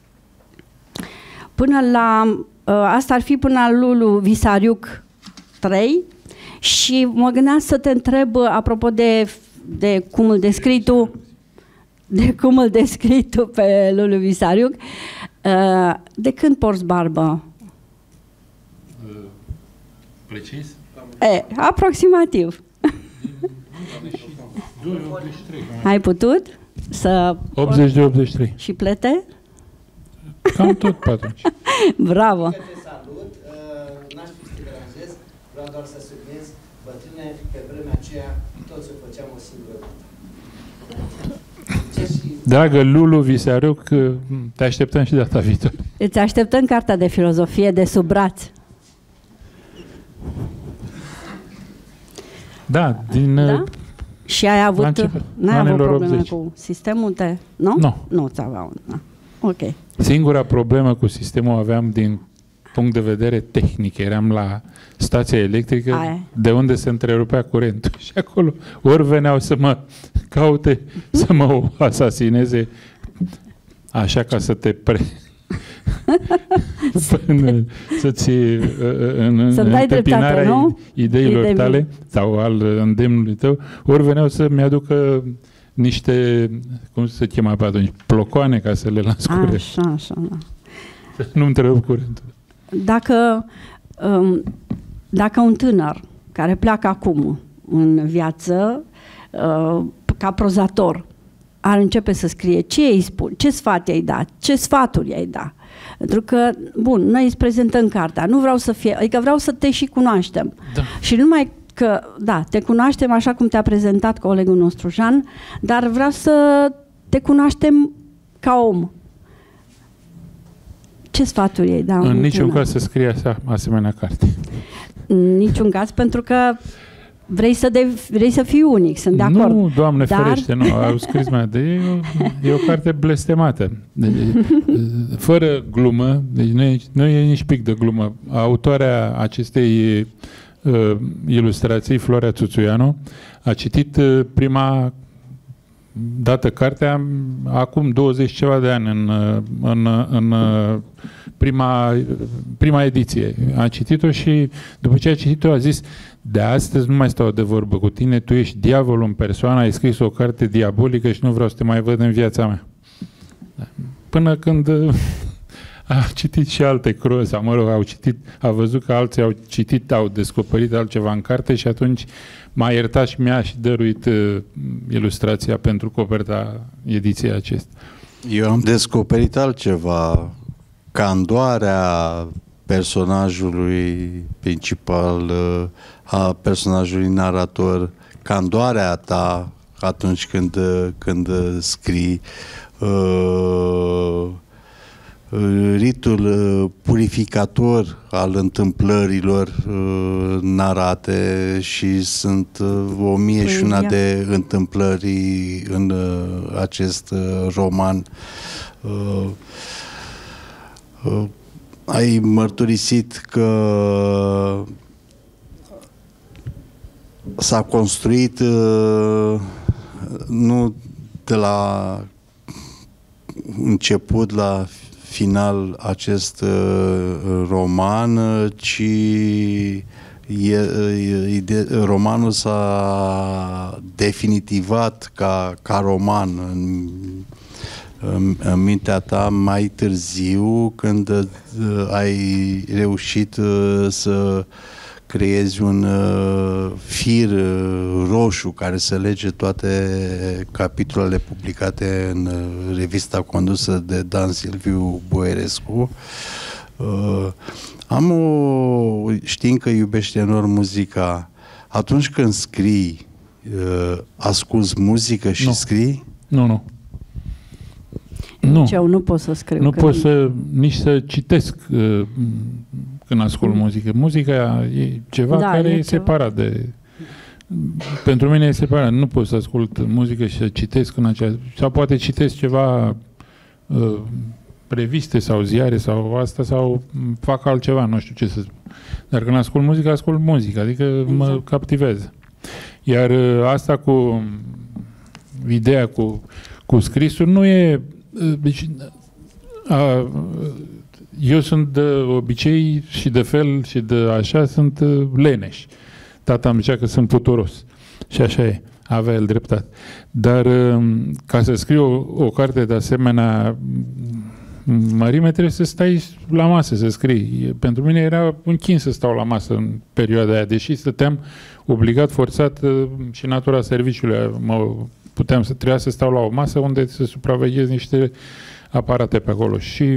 Până la, asta ar fi până la Lulu Visariuc trei. Și mă gândeam să te întreb, apropo de, de cum îl descrii tu, de cum îl descrii tu pe Lulu Visariuc, de când porți barbă? Precis? E, aproximativ. Ai putut să... optzeci de optzeci și trei. Și plete? Cam tot pe atunci. Bravo! Te salut, n-aș fi să te deranjez, vreau doar să subliniez, bătrâne, pe vremea aceea toți o făceam o singură dată. Dragă Lulu Visariuc, te așteptăm și data viitoare. Îți așteptăm cartea de filozofie de sub braț. Da, din... Da? Și ai avut, n-ai avut probleme optzeci. cu sistemul de... Nu? Nu. Nu ți aveau. Da. Ok. Singura problemă cu sistemul aveam din punct de vedere tehnic. Eram la stația electrică, Aia. de unde se întrerupea curentul. Și acolo ori veneau să mă caute, să mă asasineze, așa ca să te pre... Până să-ți în întâmpinarea ideilor Idei tale sau al îndemnului tău, ori veneau să-mi aducă niște, cum se chema pe atunci, plocoane ca să le las curent. Așa, așa, da. Să nu întrerup curentul. Dacă, um, dacă un tânăr care pleacă acum în viață uh, ca prozator ar începe să scrie, ce îi spun, ce sfat i-ai dat, ce sfaturi i-ai dat. Pentru că, bun, noi îți prezentăm cartea, nu vreau să fie, adică vreau să te și cunoaștem. Da. Și nu numai că, da, te cunoaștem așa cum te-a prezentat colegul nostru, Jean, dar vreau să te cunoaștem ca om, ce sfaturi ei da? În niciun caz să scrie așa, asemenea carte. În niciun caz, pentru că vrei să, de, vrei să fii unic, sunt de acord. Nu, Doamne Dar... ferește, nu, au scris mai de e o, e o carte blestemată. Deci, fără glumă, deci nu e, nu e nici pic de glumă. Autoarea acestei uh, ilustrații, Florea Țuțuianu, a citit uh, prima dată cartea acum douăzeci ceva de ani în, în, în prima, prima ediție. A citit-o și după ce a citit-o a zis: de astăzi nu mai stau de vorbă cu tine, tu ești diavolul în persoană, ai scris o carte diabolică și nu vreau să te mai văd în viața mea. Până când a citit și alte croze, sau mă rog, au citit, a văzut că alții au citit, au descoperit altceva în carte și atunci m-a iertat și mi-a și dăruit uh, ilustrația pentru coperta ediției acestea. Eu am descoperit altceva, candoarea personajului principal, a personajului narator, candoarea ta atunci când, când scrii, uh, ritul purificator al întâmplărilor uh, narate, și sunt uh, o mie și una de întâmplări în uh, acest uh, roman. Uh, uh, ai mărturisit că s-a construit uh, nu de la început la final acest uh, roman, ci e, e, romanul s-a definitivat ca, ca roman în, în, în mintea ta mai târziu, când uh, ai reușit uh, să creezi un uh, fir uh, roșu care să lege toate capitolele publicate în uh, revista condusă de Dan Silviu Boierescu. Uh, am o... Știind că iubești enorm muzica, atunci când scrii, uh, asculți muzică și nu. scrii? Nu, nu. Nu. Eu nu pot să scriu. Nu pot să, nici să citesc uh, când ascult muzică. Muzica e ceva da, care e, e ceva. separat de... Pentru mine e separat. Nu pot să ascult muzică și să citesc în acea... Sau poate citesc ceva uh, reviste sau ziare sau asta, sau fac altceva, nu știu ce să spun. Dar când ascult muzică, ascult muzică. Adică exact. Mă captivează. Iar uh, asta cu ideea cu, cu scrisul nu e... Deci, a, eu sunt de obicei și de fel și de așa, sunt leneș. Tata îmi zicea că sunt puturos. Și așa e. Avea el dreptate. Dar ca să scriu o, o carte de asemenea mărime, trebuie să stai la masă să scrii. Pentru mine era un chin să stau la masă în perioada aia, deși stăteam obligat, forțat, și natura serviciului mă puteam să trebuia să stau la o masă unde să supraveghez niște aparate pe acolo. Și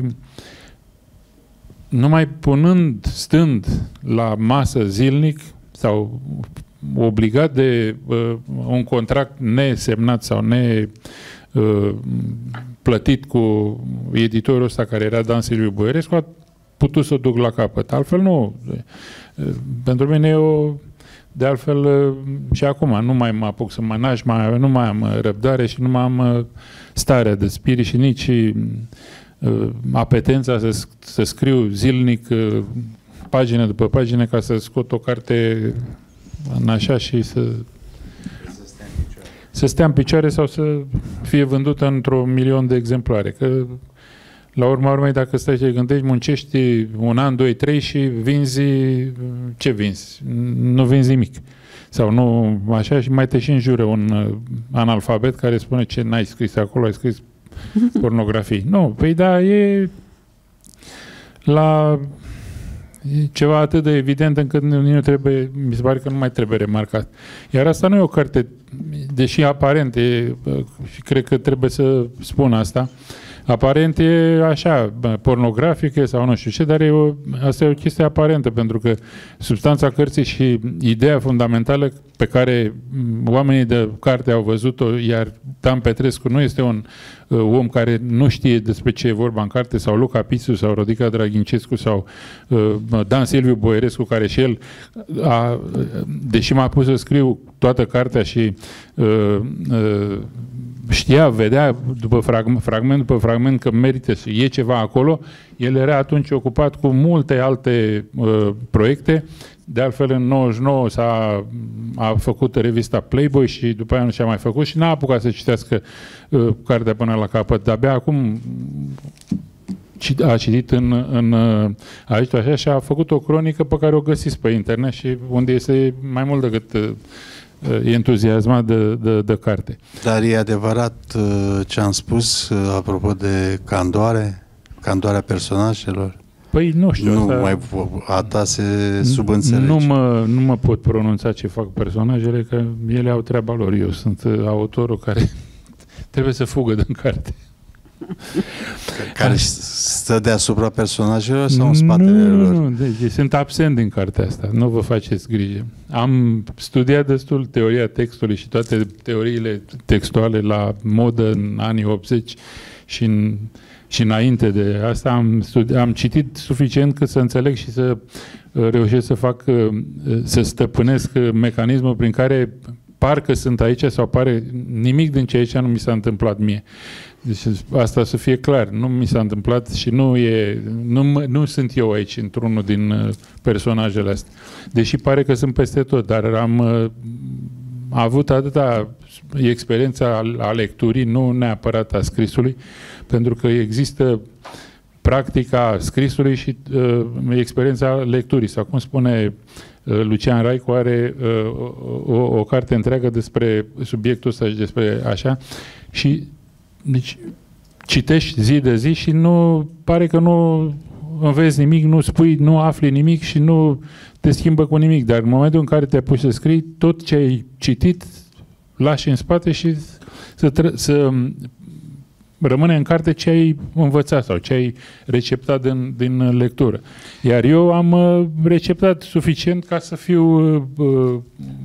numai punând, stând la masă zilnic sau obligat de uh, un contract nesemnat sau ne uh, plătit cu editorul ăsta care era Dan Silviu Boierescu, a putut să o duc la capăt. Altfel nu. Uh, pentru mine e o... De altfel, și acum nu mai mă apuc să mă naș, mai, nu mai am răbdare și nu mai am starea de spirit și nici uh, apetența să, să scriu zilnic uh, pagină după pagină ca să scot o carte în așa și să să stea în picioare, să stea în picioare sau să fie vândută într-un milion de exemplare. Că la urma urmei, dacă stai și te gândești, muncești un an, doi, trei și vinzi, ce vinzi? Nu vinzi nimic. Sau nu, așa, și mai te și înjură un analfabet care spune: ce n-ai scris acolo, ai scris pornografie. Nu, păi da, e la e ceva atât de evident încât nu, nu trebuie, mi se pare că nu mai trebuie remarcat. Iar asta nu e o carte, deși aparent e, și cred că trebuie să spun asta, aparent e așa, pornografică sau nu știu ce, dar e o, asta e o chestie aparentă, pentru că substanța cărții și ideea fundamentală pe care oamenii de carte au văzut-o, iar Dan Petrescu nu este un uh, om care nu știe despre ce e vorba în carte, sau Luca Pițu, sau Rodica Draghincescu, sau uh, Dan Silviu Boierescu, care și el, a, deși m-a pus să scriu toată cartea și uh, uh, știa, vedea după fragment, fragment după fragment că merită și e ceva acolo, el era atunci ocupat cu multe alte uh, proiecte. De altfel, în nouăzeci și nouă s-a a făcut revista Playboy și după aia nu și-a mai făcut și n-a apucat să citească uh, cartea până la capăt. De-abia acum a citit în, în aici așa și a făcut o cronică pe care o găsiți pe internet și unde este mai mult decât uh, entuziasmat de, de, de carte. Dar e adevărat uh, ce am spus uh, apropo de candoare, candoarea personajelor? Păi nu știu. Nu asta, mai a ta se subînțelege. Nu mă, nu mă pot pronunța ce fac personajele, că ele au treaba lor. Eu sunt autorul care trebuie să fugă din carte. Care stă deasupra personajelor sau în spatele nu, lor? Nu, nu, deci sunt absent din cartea asta. Nu vă faceți grijă. Am studiat destul teoria textului și toate teoriile textuale la modă în anii optzeci și în Și înainte de asta am, studi- am citit suficient cât să înțeleg și să uh, reușesc să fac, uh, să stăpânesc uh, mecanismul prin care parcă sunt aici sau pare nimic din ce aici nu mi s-a întâmplat mie. Deci asta să fie clar, nu mi s-a întâmplat și nu e, nu, nu sunt eu aici într-unul din uh, personajele astea. Deși pare că sunt peste tot, dar am uh, avut atâta experiența a lecturii, nu neapărat a scrisului, pentru că există practica scrisului și uh, experiența lecturii. Sau cum spune uh, Lucian Raicu, are uh, o, o carte întreagă despre subiectul ăsta și despre așa. Și deci, citești zi de zi și nu pare că nu înveți nimic, nu spui, nu afli nimic și nu te schimbă cu nimic. Dar în momentul în care te apuci să scrii, tot ce ai citit lași în spate și să, tră- să rămâne în carte ce ai învățat sau ce ai receptat din, din lectură. Iar eu am uh, receptat suficient ca să fiu uh,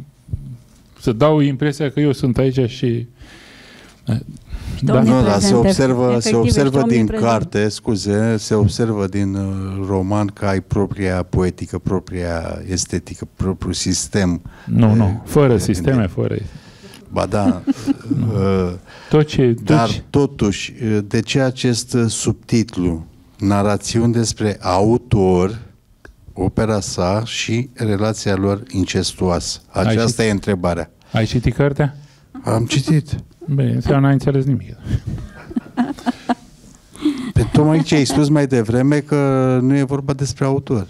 să dau impresia că eu sunt aici și uh, da. Nu, dar se observă, Efectiv, se observă din prezent. carte, scuze, se observă din uh, roman că ai propria poetică, propria estetică, propriul sistem. Nu, de, nu, fără de sisteme, gândire. fără... Ba da. uh, Tot ce, dar tot ce... totuși, de ce acest subtitlu? Narațiuni despre autor, opera sa și relația lor incestuoasă. Aceasta e întrebarea. Ai citit cartea? Am citit. Bine, înseamnă n-ai înțeles nimic. Pe tocmai ce ai spus mai devreme că nu e vorba despre autor.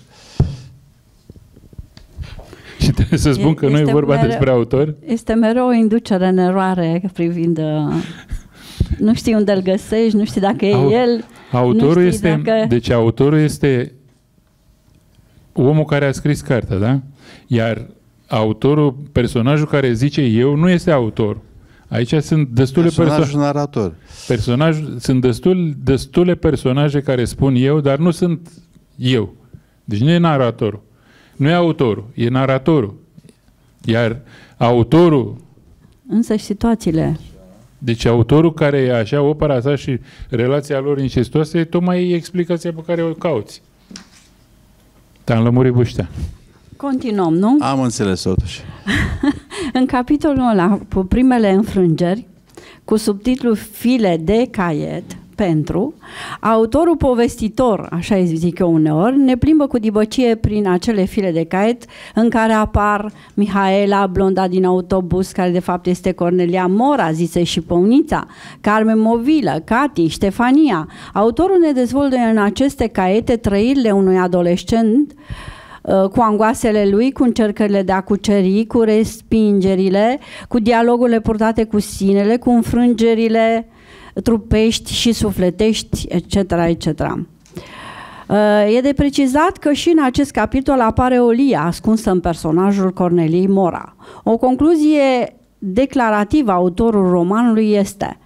Și trebuie să spun că nu e vorba mereu, despre autor? Este mereu o inducere în eroare privind... Uh, nu știi unde îl găsești, nu știi dacă e Au, el. Autorul este... Dacă... Deci autorul este omul care a scris cartea, da? Iar autorul, personajul care zice eu, nu este autor. Aici sunt destule personajul perso- narator. Personaj, sunt destul, destule personaje care spun eu, dar nu sunt eu. Deci nu e naratorul. Nu e autorul, e naratorul. Iar autorul... Însă și situațiile. Deci autorul care e așa, opera sa și relația lor incestuoasă, e tocmai explicația pe care o cauți. Te-am lămurit, Buștea. Continuăm, nu? Am înțeles totuși. În capitolul ăla, cu primele înfrângeri, cu subtitlul File de caiet, pentru, autorul povestitor, așa îi zic eu uneori, ne plimbă cu dibăcie prin acele file de caiet în care apar Mihaela, blonda din autobuz, care de fapt este Cornelia Mora, zise și Păunița, Carmen Movilă, Cati, Ștefania. Autorul ne dezvoltă în aceste caiete trăirile unui adolescent cu angoasele lui, cu încercările de a cuceri, cu respingerile, cu dialogurile purtate cu sinele, cu înfrângerile trupești și sufletești, et cetera, et cetera. E de precizat că și în acest capitol apare Olia, ascunsă în personajul Corneliei Mora. O concluzie declarativă a autorul romanului este: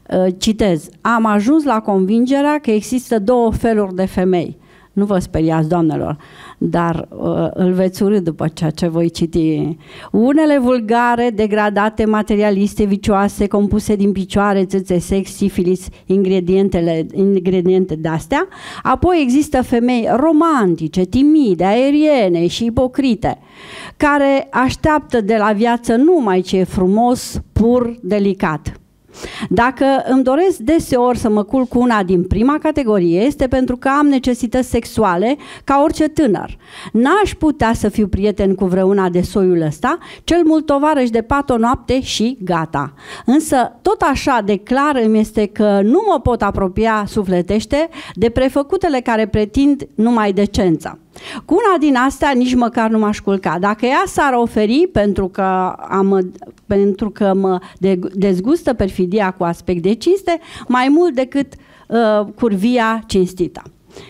Citez: am ajuns la convingerea că există două feluri de femei. Nu vă speriați, doamnelor, dar uh, îl veți urâ după ceea ce voi citi. Unele vulgare, degradate, materialiste, vicioase, compuse din picioare, țâțe, sex, sifilis, ingredientele, ingrediente de-astea. Apoi există femei romantice, timide, aeriene și ipocrite, care așteaptă de la viață numai ce e frumos, pur, delicat. Dacă îmi doresc deseori să mă culc cu una din prima categorie, este pentru că am necesități sexuale ca orice tânăr. N-aș putea să fiu prieten cu vreuna de soiul ăsta, cel mult tovarăș de pat o noapte și gata. Însă tot așa de clar îmi este că nu mă pot apropia sufletește de prefăcutele care pretind numai decența. Cu una din astea nici măcar nu m-aș culca. Dacă ea s-ar oferi pentru că, am, pentru că mă dezgustă perfidia cu aspect de cinste, mai mult decât uh, curvia cinstită.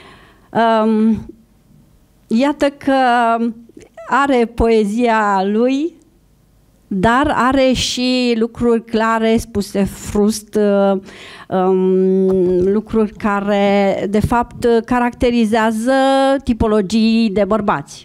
Um, iată că are poezia lui, dar are și lucruri clare, spuse frust, um, lucruri care, de fapt, caracterizează tipologii de bărbați.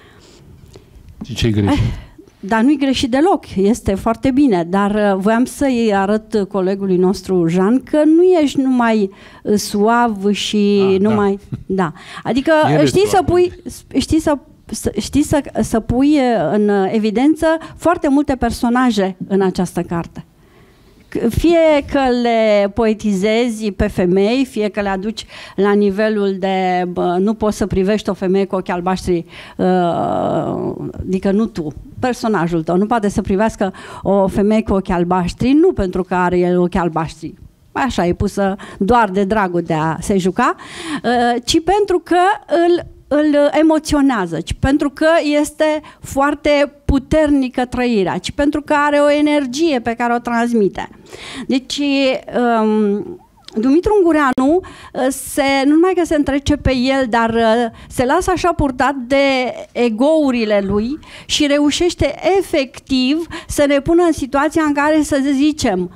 Ce-i greșit? Dar nu-i greșit deloc, este foarte bine, dar voiam să-i arăt colegului nostru Jean că nu ești numai suav și ah, numai... Da. Da. Adică știi să pui... Știi să știi să, să pui în evidență foarte multe personaje în această carte. Fie că le poetizezi pe femei, fie că le aduci la nivelul de bă, nu poți să privești o femeie cu ochi albaștri, uh, adică nu tu, personajul tău, nu poate să privească o femeie cu ochi albaștri, nu pentru că are el ochi albaștri, așa e pusă doar de dragul de a se juca, uh, ci pentru că îl îl emoționează, ci pentru că este foarte puternică trăirea, ci pentru că are o energie pe care o transmite. Deci um, Dumitru Ungureanu se, nu numai că se întrece pe el, dar se lasă așa purtat de egourile lui și reușește efectiv să ne pună în situația în care să zicem: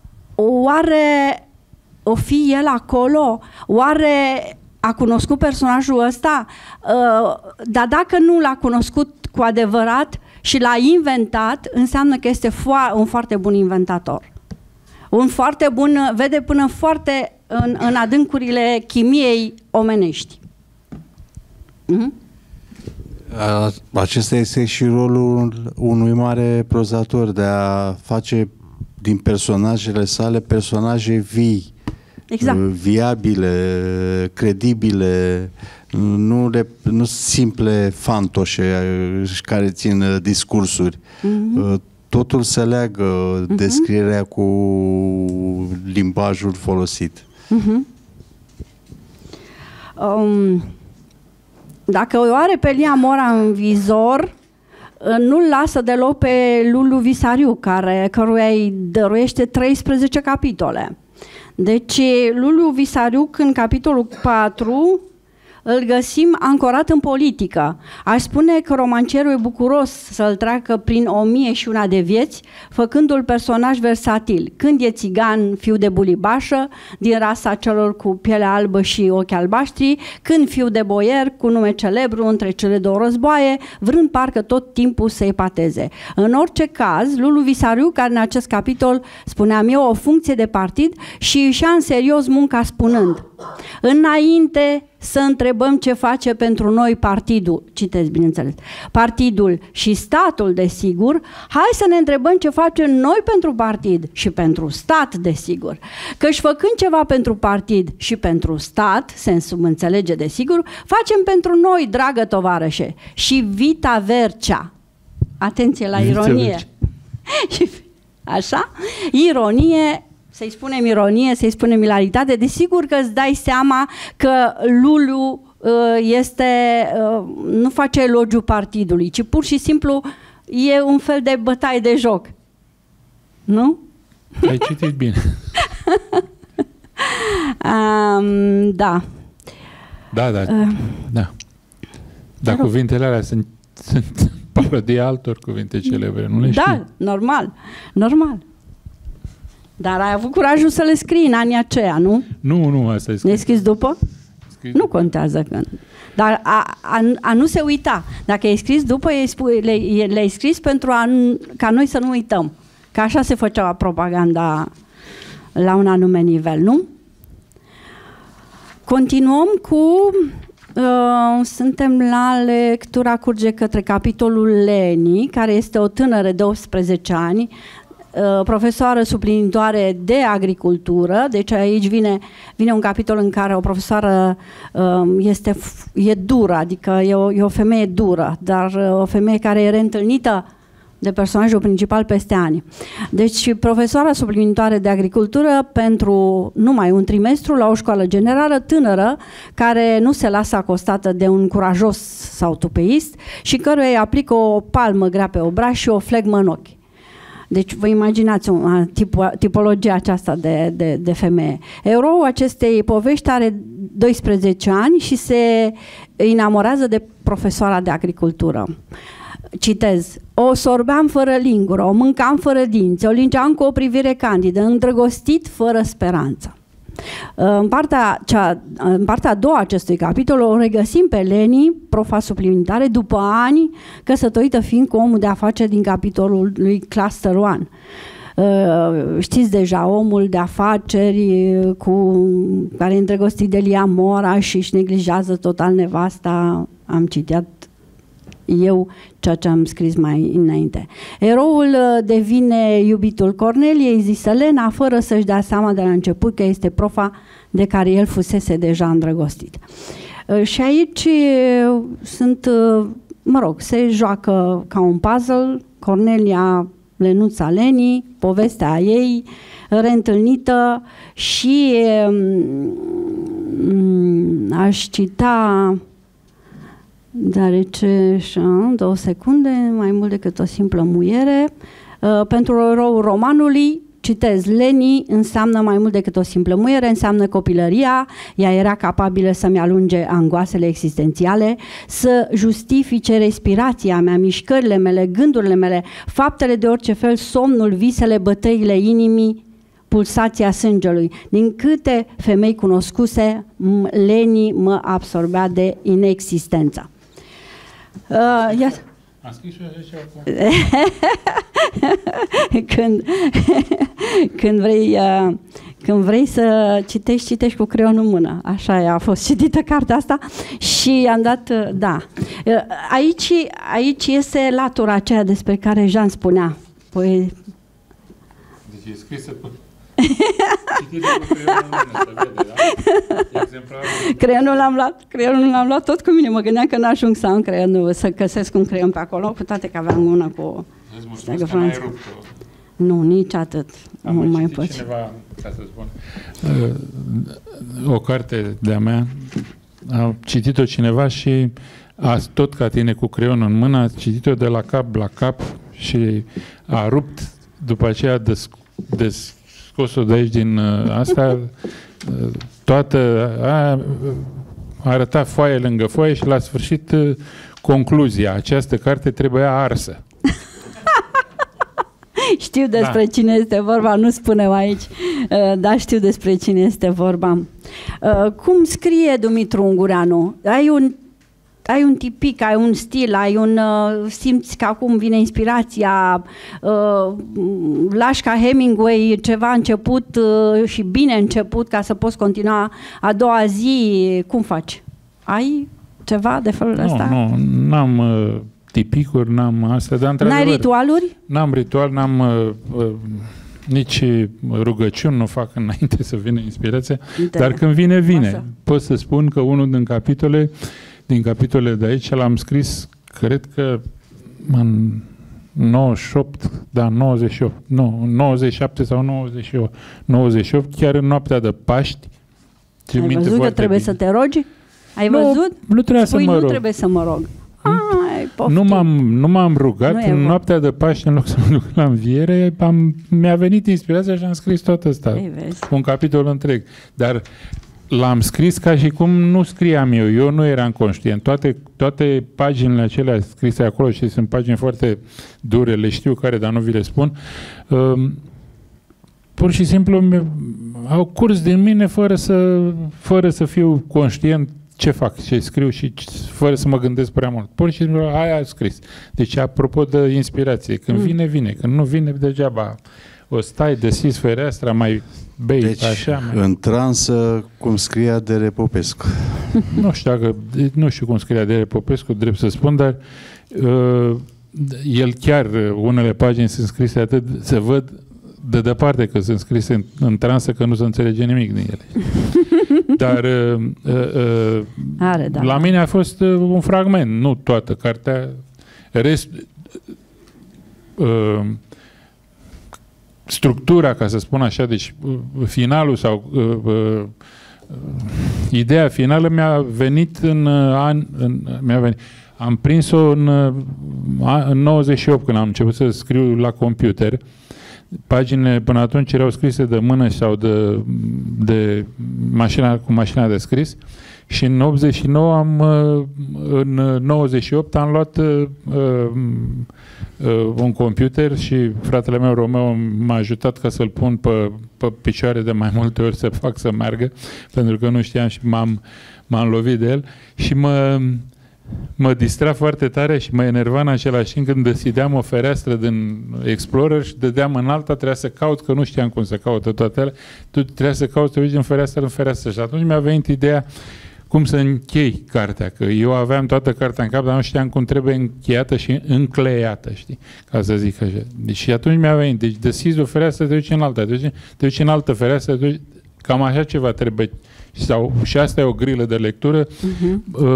oare o fi el acolo? Oare a cunoscut personajul ăsta? Uh, dar dacă nu l-a cunoscut cu adevărat și l-a inventat, înseamnă că este fo- un foarte bun inventator. Un foarte bun, vede până foarte în, în adâncurile chimiei omenești. Mm-hmm. Acesta este și rolul unui mare prozator, de a face din personajele sale personaje vii. Exact. Viabile, credibile, nu, le, nu simple fantoșe care țin discursuri. Mm-hmm. Totul se leagă, mm-hmm. descrierea cu limbajul folosit. Mm-hmm. Um, dacă o are pe Lia Mora în vizor, nu-l lasă deloc pe Lulu Visariu, care, căruia îi dăruiește treisprezece capitole. Deci Lulu Visariuc în capitolul patru îl găsim ancorat în politică. Aș spune că romancerul e bucuros să-l treacă prin o mie și una de vieți, făcându-l personaj versatil. Când e țigan, fiu de bulibașă, din rasa celor cu piele albă și ochi albaștri, când fiu de boier, cu nume celebru între cele două războaie, vrând parcă tot timpul să epateze. În orice caz, Lulu Visariu, care în acest capitol, spuneam eu, o funcție de partid și își ia în serios munca spunând: înainte să întrebăm ce face pentru noi partidul, citesc bineînțeles, partidul și statul, desigur, hai să ne întrebăm ce facem noi pentru partid și pentru stat, desigur. Căci făcând ceva pentru partid și pentru stat, sensul înțelege desigur, facem pentru noi, dragă tovarășe, și vita vercea. Atenție la ironie. Așa? Ironie. Să-i spunem ironie, să-i spunem ilaritate, desigur că îți dai seama că Lulu uh, este, uh, nu face elogiu partidului, ci pur și simplu e un fel de bătaie de joc. Nu? Ai citit bine. um, da. Da, da. Uh, da. Dar cuvintele alea sunt, sunt parodii altor cuvinte celebre, nu le știi? Da, normal, normal. Dar ai avut curajul să le scrii în anii aceia, nu? Nu, nu, asta e scris. Le-ai scris după? Scris Nu după. contează când. Dar a, a, a nu se uita. Dacă ai scris după, le-ai, le-ai scris pentru a, ca noi să nu uităm. Că așa se făcea propaganda la un anume nivel, nu? Continuăm cu... Uh, suntem la lectura curge către capitolul Leni, care este o tânără de optsprezece ani, uh, profesoară suplinitoare de agricultură. Deci aici vine, vine un capitol în care o profesoară uh, este, e dură, adică e o, e o femeie dură, dar uh, o femeie care e reîntâlnită de personajul principal peste ani. Deci, profesoara suplinitoare de agricultură pentru numai un trimestru la o școală generală tânără, care nu se lasă acostată de un curajos sau tupeist și căruia îi aplică o palmă grea pe obraz și o flegmă în ochi. Deci vă imaginați o, tipo, tipologia aceasta de, de, de femeie. Eroul acestei povești are doisprezece ani și se enamorează de profesoara de agricultură. Citez: o sorbeam fără lingură, o mâncam fără dinți, o lingeam cu o privire candidă, îndrăgostit fără speranță. În partea, cea, în partea a doua acestui capitol o regăsim pe Leni, profa suplimentare, după ani căsătorită fiind cu omul de afaceri din capitolul lui Cluster unu. Știți deja, omul de afaceri cu, care e îndrăgostit de Lia Mora și își neglijează total nevasta. Am citit eu ceea ce am scris mai înainte. Eroul devine iubitul Corneliei, zisă Lena, fără să-și dea seama de la început că este profa de care el fusese deja îndrăgostit. Și aici sunt, mă rog, se joacă ca un puzzle, Cornelia, Lenuța Leni, povestea ei, reîntâlnită și aș cita... deoarece, două secunde, mai mult decât o simplă muiere. Uh, pentru eroul romanului, citez, Leni înseamnă mai mult decât o simplă muiere, înseamnă copilăria, ea era capabilă să-mi alunge angoasele existențiale, să justifice respirația mea, mișcările mele, gândurile mele, faptele de orice fel, somnul, visele, bătăile inimii, pulsația sângelui. Din câte femei cunoscuse, Leni mă absorbea de inexistență. Uh, ia... Am scris și așa acum. când, când, vrei, uh, când vrei să citești, citești cu creionul în mână. Așa a fost citită cartea asta și am dat, uh, da. Uh, aici, aici este latura aceea despre care Jean spunea. Păi... Deci e scrisă pe... Creionul l-am luat, creionul l-am luat tot cu mine. Mă gândeam că n-ajung să am creionul, să găsesc un creion pe acolo, cu toate că aveam una cu... Nu, nici atât. Am nu mai citit cineva, ca să spun, o carte de-a mea, a citit-o cineva și a tot ca tine cu creionul în mână, a citit-o de la cap la cap și a rupt după aceea des, des scos-o de aici din uh, asta, uh, toată, a, a arătat foaie lângă foaie și la sfârșit uh, concluzia, această carte trebuia arsă. Știu despre da. Cine este vorba, nu spunem aici, uh, dar știu despre cine este vorba. Uh, cum scrie Dumitru Ungureanu? Ai un ai un tipic, ai un stil, ai un, uh, simți că acum vine inspirația, uh, lași ca Hemingway ceva început uh, și bine început ca să poți continua a doua zi, cum faci? Ai ceva de felul nu, ăsta? Nu, n-am uh, tipicuri, n-am asta, dar într-adevăr... N-ai ritualuri? N-am ritual, n-am uh, uh, nici rugăciuni, nu fac înainte să vină inspirația, de dar când vine, vine. Masă. Pot să spun că unul din capitole din capitolele de aici l-am scris, cred că în nouăzeci și opt, da, nouăzeci și opt, nu, nouăzeci și șapte sau nouăzeci și opt, nouăzeci și opt, chiar în noaptea de Paști. Ai văzut că trebuie bine. Să te rogi? Ai nu, văzut? Nu trebuia să mă rog. Nu trebuie să mă rog. Ai, nu m-am, nu m-am rugat, nu în noaptea de Paști, în loc să mă duc la înviere, am, mi-a venit inspirația și am scris tot ăsta. Ei, un capitol întreg. Dar l-am scris ca și cum nu scriam eu, eu nu eram conștient. Toate, toate paginile acelea scrise acolo, și sunt pagini foarte dure, le știu care, dar nu vi le spun, um, pur și simplu au curs din mine fără să, fără să fiu conștient ce fac, ce scriu și fără să mă gândesc prea mult. Pur și simplu aia a scris. Deci, apropo de inspirație, când mm. vine, vine. Când nu vine, degeaba o stai, deschizi fereastra, mai bei, deci, așa. Mai... în transă, cum scria Dere Popescu. Nu știu, dacă, nu știu cum scria Dere Popescu, drept să spun, dar uh, el chiar, unele pagini sunt scrise atât, se văd de departe că sunt scrise în, în transă, că nu se înțelege nimic din ele. Dar uh, uh, Are, da. la mine a fost uh, un fragment, nu toată cartea. Rest, uh, structura, ca să spun așa, deci uh, finalul sau uh, uh, ideea finală mi-a venit în uh, an, în, mi-a venit. Am prins-o în, uh, în nouăzeci și opt, când am început să scriu la computer. Paginile până atunci erau scrise de mână sau de, de mașina, cu mașina de scris și în optzeci și nouă am, în nouăzeci și opt am luat uh, uh, un computer și fratele meu Romeo m-a ajutat ca să-l pun pe, pe picioare de mai multe ori să fac să meargă, pentru că nu știam și m-am, m-am lovit de el și mă mă distra foarte tare și mă enerva în același timp când deschideam o fereastră din Explorer și dădeam în alta, trebuia să caut, că nu știam cum să caută toate alea, tu trebuia să cauți, te uiți din fereastră în fereastră. Și atunci mi-a venit ideea cum să închei cartea, că eu aveam toată cartea în cap, dar nu știam cum trebuie încheiată și încleiată, știi, ca să zic așa. Deci, și atunci mi-a venit, deci deschizi o fereastră, te duci în alta, te duci, te duci în altă fereastră, te duci, cam așa ceva trebuie. Sau, și asta e o grilă de lectură, uh-huh. uh,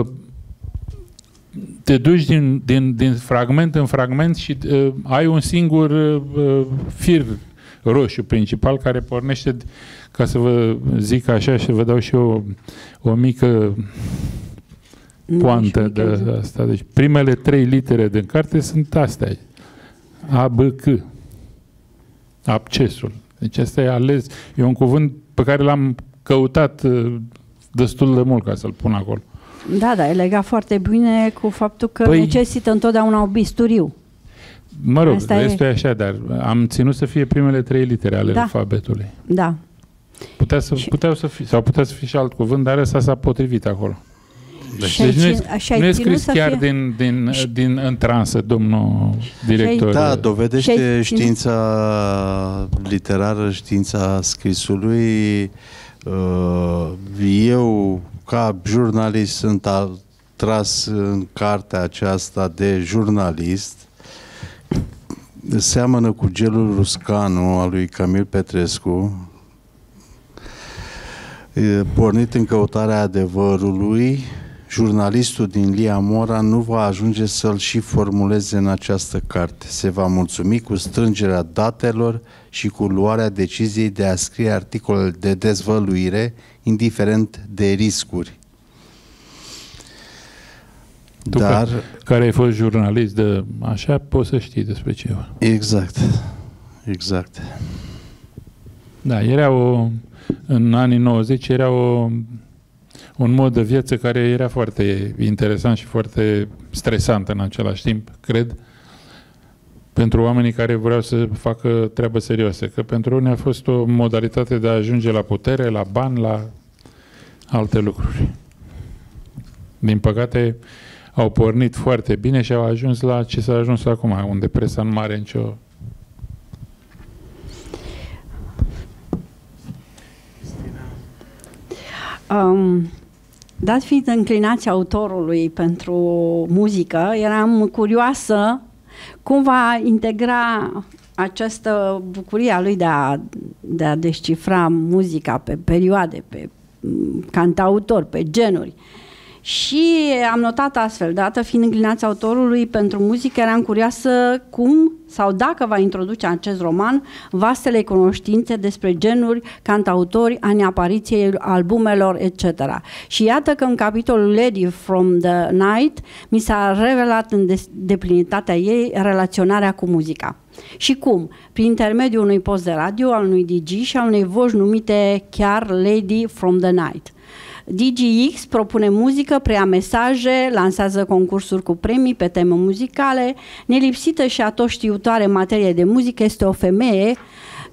te duci din, din, din fragment în fragment și uh, ai un singur uh, fir roșu principal care pornește, ca să vă zic așa și vă dau și eu o, o mică poantă de asta. Deci primele trei litere din carte sunt astea. A, B, C. Abcesul. Deci asta e ales. E un cuvânt pe care l-am căutat uh, destul de mult ca să-l pun acolo. Da, da, e legat foarte bine cu faptul că păi, necesită întotdeauna un bisturiu. Mă rog, asta restul e... e așa, dar am ținut să fie primele trei litere ale da. alfabetului. Da. Putea să, și... puteau să fie, sau putea să fie și alt cuvânt, dar ăsta s-a potrivit acolo. Deci, deci nu e, nu e scris chiar fie... din, din, și... din întransă, domnul director. Da, dovedește știința literară, știința scrisului. Eu, ca jurnalist, sunt atras în cartea aceasta de jurnalist. Seamănă cu Gelul Ruscanu al lui Camil Petrescu, pornit în căutarea adevărului. Jurnalistul din Lia Mora nu va ajunge să-l și formuleze în această carte. Se va mulțumi cu strângerea datelor și cu luarea deciziei de a scrie articole de dezvăluire, indiferent de riscuri. Tu, Dar, care ai fost jurnalist de așa, poți să știi despre ceva. Exact. Exact. Da, era o, în anii nouăzeci era o, un mod de viață care era foarte interesant și foarte stresant în același timp, cred, pentru oamenii care vreau să facă treabă serioasă. Că pentru unii a fost o modalitate de a ajunge la putere, la bani, la alte lucruri. Din păcate, au pornit foarte bine și au ajuns la ce s-a ajuns acum, unde presa nu are nicio... Um, dat fiind înclinația autorului pentru muzică, eram curioasă cum va integra această bucurie a lui de a, de a descifra muzica pe perioade, pe cantautori, pe genuri. Și am notat astfel, dată fiind înclinația autorului pentru muzică, eram curioasă cum sau dacă va introduce acest roman vastele cunoștințe despre genuri, cantautori, anii apariției albumelor, et cetera. Și iată că în capitolul Lady from the Night mi s-a revelat în deplinitatea ei relaționarea cu muzica. Și cum? Prin intermediul unui post de radio, al unui D J și al unei voci numite chiar Lady from the Night. D J X propune muzică, preia mesaje, lansează concursuri cu premii pe teme muzicale. Nelipsită și atot știutoare în materie de muzică este o femeie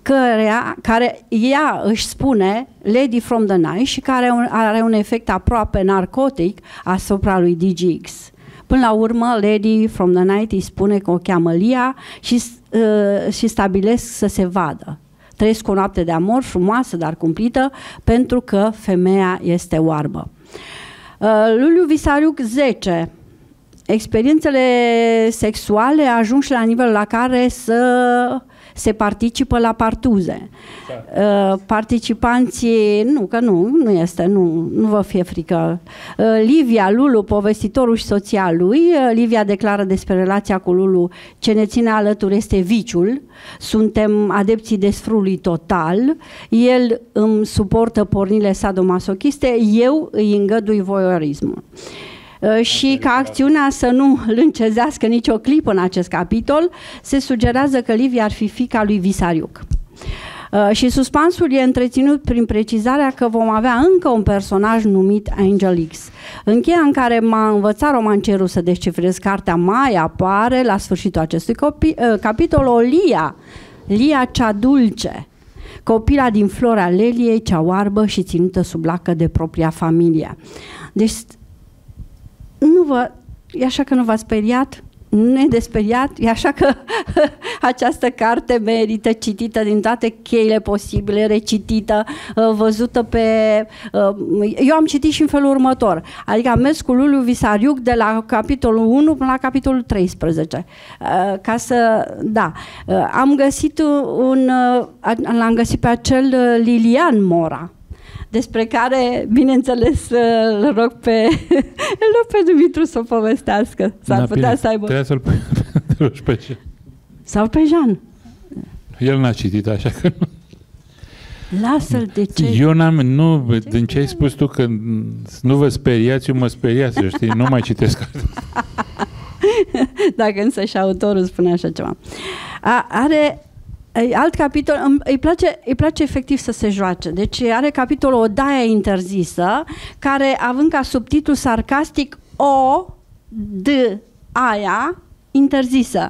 cărea, care ea își spune Lady from the Night și care are un efect aproape narcotic asupra lui D G X. Până la urmă, Lady from the Night îi spune că o cheamă Lia și, uh, și stabilesc să se vadă. Trăiesc o noapte de amor frumoasă, dar cumplită, pentru că femeia este oarbă. Uh, Luliu Visariuc zece. Experiențele sexuale ajung și la nivelul la care să se participă la partuze. Da. Uh, participanții, nu, că nu, nu este, nu, nu vă fie frică. Uh, Livia, Lulu, povestitorul și soția lui, uh, Livia declară despre relația cu Lulu: ce ne ține alături este viciul, suntem adepții desfrului total, el îmi suportă pornile sadomasochiste, eu îi îngădui voyeurismul. Și ca acțiunea să nu lâncezească nicio clipă în acest capitol, se sugerează că Livia ar fi fiica lui Visariuc. Și suspansul e întreținut prin precizarea că vom avea încă un personaj numit Angel X. În cheia în care m-a învățat romancerul să descifrez cartea mai apare la sfârșitul acestui capitol o Lia, Lia cea dulce, copila din Florea Leliei, cea oarbă și ținută sub lacă de propria familie. Deci nu vă, e așa că nu v-ați speriat? Nu e de speriat? E așa că această carte merită citită din toate cheile posibile, recitită, văzută pe... Eu am citit și în felul următor. Adică am mers cu Luliu Visariuc de la capitolul unu până la capitolul treisprezece. Ca să... Da. Am găsit un... L-am găsit pe acel Lilian Mora, despre care, bineînțeles, îl rog pe, îl rog pe Dumitru să o povestească. S-ar putea să aibă... Trebuie să-l pe, pe ce? Sau pe Jean. El n-a citit, așa că nu. Lasă-l, de ce? Eu n-am, nu, ce din ce ai spus tu că nu vă speriați, eu mă speriați, știi, nu mai citesc cartea. Dacă însă și autorul spune așa ceva. A, are... Alt capitol, îi place, îi place efectiv să se joace. Deci are capitolul Odaia interzisă, care, având ca subtitlu sarcastic O, D, aia interzisă.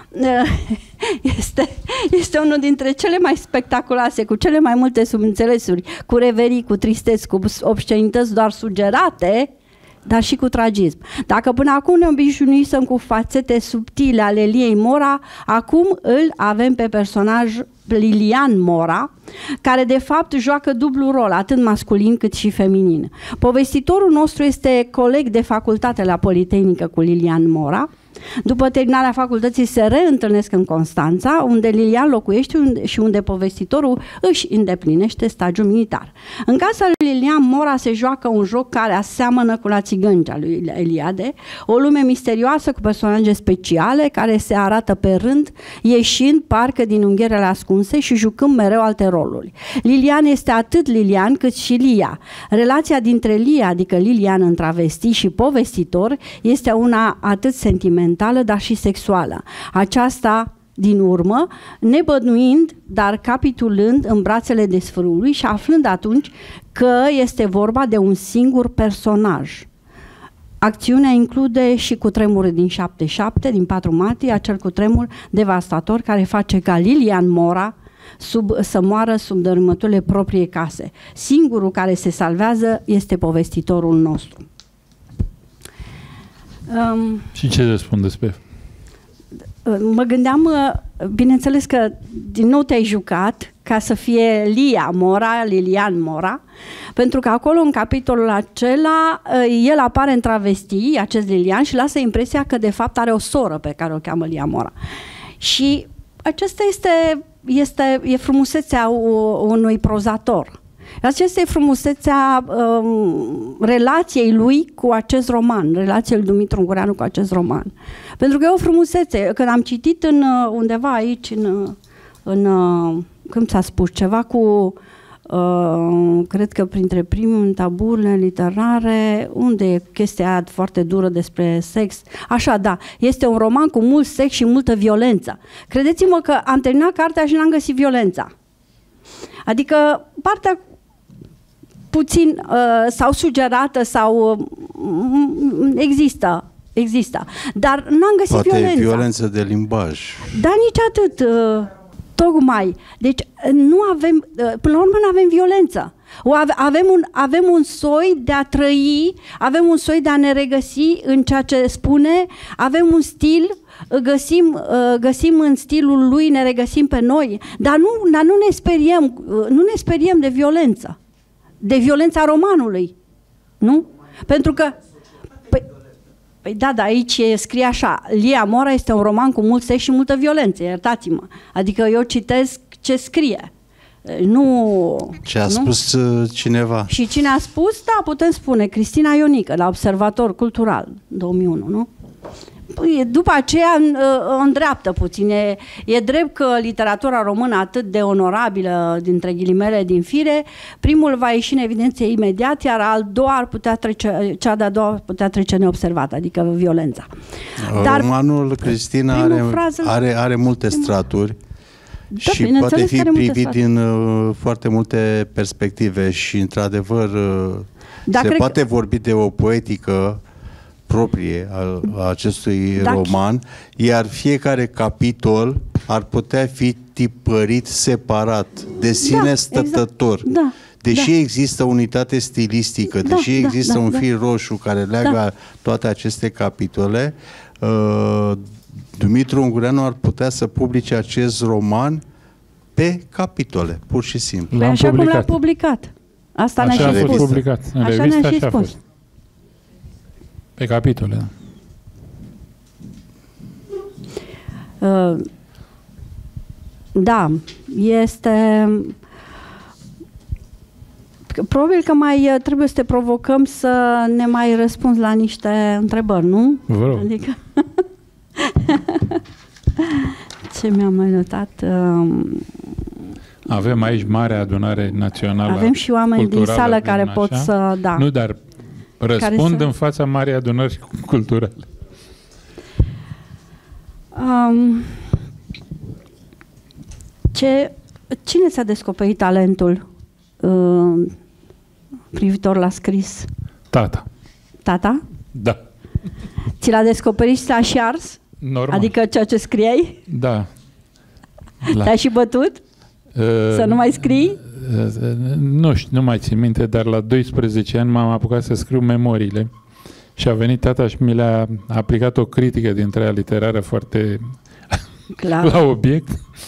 Este, este unul dintre cele mai spectaculoase, cu cele mai multe subînțelesuri, cu reverii, cu tristeți, cu obscenități doar sugerate, dar și cu tragism. Dacă până acum ne obișnuisem cu fațete subtile ale Liei Mora, acum îl avem pe personaj Lilian Mora, care de fapt joacă dublu rol, atât masculin cât și feminin. Povestitorul nostru este coleg de facultate la Politehnică cu Lilian Mora. După terminarea facultății se reîntâlnesc în Constanța, unde Lilian locuiește și unde povestitorul își îndeplinește stagiul militar. În casa lui Lilian Mora se joacă un joc care aseamănă cu La țigănci a lui Eliade, o lume misterioasă cu personaje speciale care se arată pe rând, ieșind parcă din ungherele ascunse și jucând mereu alte roluri. Lilian este atât Lilian cât și Lia. Relația dintre Lia, adică Lilian în travesti, și povestitor este una atât sentimentală, dar și sexuală. Aceasta din urmă, nebănuind, dar capitulând în brațele desfărului și aflând atunci că este vorba de un singur personaj. Acțiunea include și cutremurul din șaptezeci și șapte, din patru martie, acel cutremur devastator care face ca Lilian Mora sub, să moară sub dărâmăturile propriei case. Singurul care se salvează este povestitorul nostru. Um, și ce răspund despre? Mă gândeam, bineînțeles că din nou te-ai jucat ca să fie Lia Mora, Lilian Mora, pentru că acolo în capitolul acela el apare în travesti, acest Lilian, și lasă impresia că de fapt are o soră pe care o cheamă Lia Mora. Și acesta este, este e frumusețea unui prozator. Aceasta e frumusețea um, relației lui cu acest roman, relația lui Dumitru Ungureanu cu acest roman. Pentru că e o frumusețe. Când am citit în, undeva aici, în, în cum s-a spus, ceva cu, uh, cred că printre primul în taburile literare, unde e chestia foarte dură despre sex. Așa, da, este un roman cu mult sex și multă violență. Credeți-mă că am terminat cartea și n-am găsit violența. Adică partea puțin uh, sau sugerată sau uh, există, există, dar n-am găsit Poate violența. violență de limbaj. Dar nici atât. Uh, Tocmai. Deci nu avem, până la urmă nu avem violență. O ave, avem, un, avem un soi de a trăi, avem un soi de a ne regăsi în ceea ce spune, avem un stil, găsim, găsim în stilul lui, ne regăsim pe noi, dar nu, dar nu ne speriem, nu ne speriem de violență, de violența romanului, nu? Pentru că păi, păi da, dar aici scrie așa, Lia Mora este un roman cu mult sex și multă violență, iertați-mă. Adică eu citesc ce scrie. Nu... Ce a nu? spus cineva. Și cine a spus, da, putem spune, Cristina Ionică, la Observator Cultural, două mii unu, nu? Păi, după aceea o îndreaptă puțin. E, e drept că literatura română atât de onorabilă, dintre ghilimele, din fire, primul va ieși în evidență imediat, iar al doua ar putea trece, cea de-a doua ar putea trece neobservată, adică violența. Dar romanul, Cristina, are, frază, are, are multe straturi. Da, și poate fi privit din uh, foarte multe perspective și, într-adevăr, uh, se poate că... vorbi de o poetică proprie a, a acestui da, roman, iar fiecare capitol ar putea fi tipărit separat, de sine da, stătător. Exact. Da, deși da. există unitate stilistică, da, deși da, există da, un da. fir roșu care leagă da. toate aceste capitole, uh, Dumitru Ungureanu ar putea să publice acest roman pe capitole, pur și simplu. Păi așa publicat. cum l-a publicat. Asta așa ne-a și spus. Publicat. În așa revistă, ne-a și așa spus. fost. Pe capitole, da. Uh, da, este... Probabil că mai trebuie să te provocăm să ne mai răspunzi la niște întrebări, nu? Vă rog. Adică... Ce mi-am mai notat? Avem aici Marea Adunare Națională. Avem și oameni din sală care așa. pot să... Da. Nu, dar răspund să... în fața Marii Adunări Culturale. Um, ce, cine ți-a descoperit talentul uh, privitor la scris? Tata. Tata? Da. Ți l-a descoperit și l-a și ars? Normal. Adică ceea ce scriei? Da. La... Te-ai și bătut? Uh, să nu mai scrii? Uh, nu știu, nu mai țin minte, dar la doisprezece ani m-am apucat să scriu memoriile și a venit tata și mi le-a aplicat o critică dintre ea literară foarte clar. La obiect.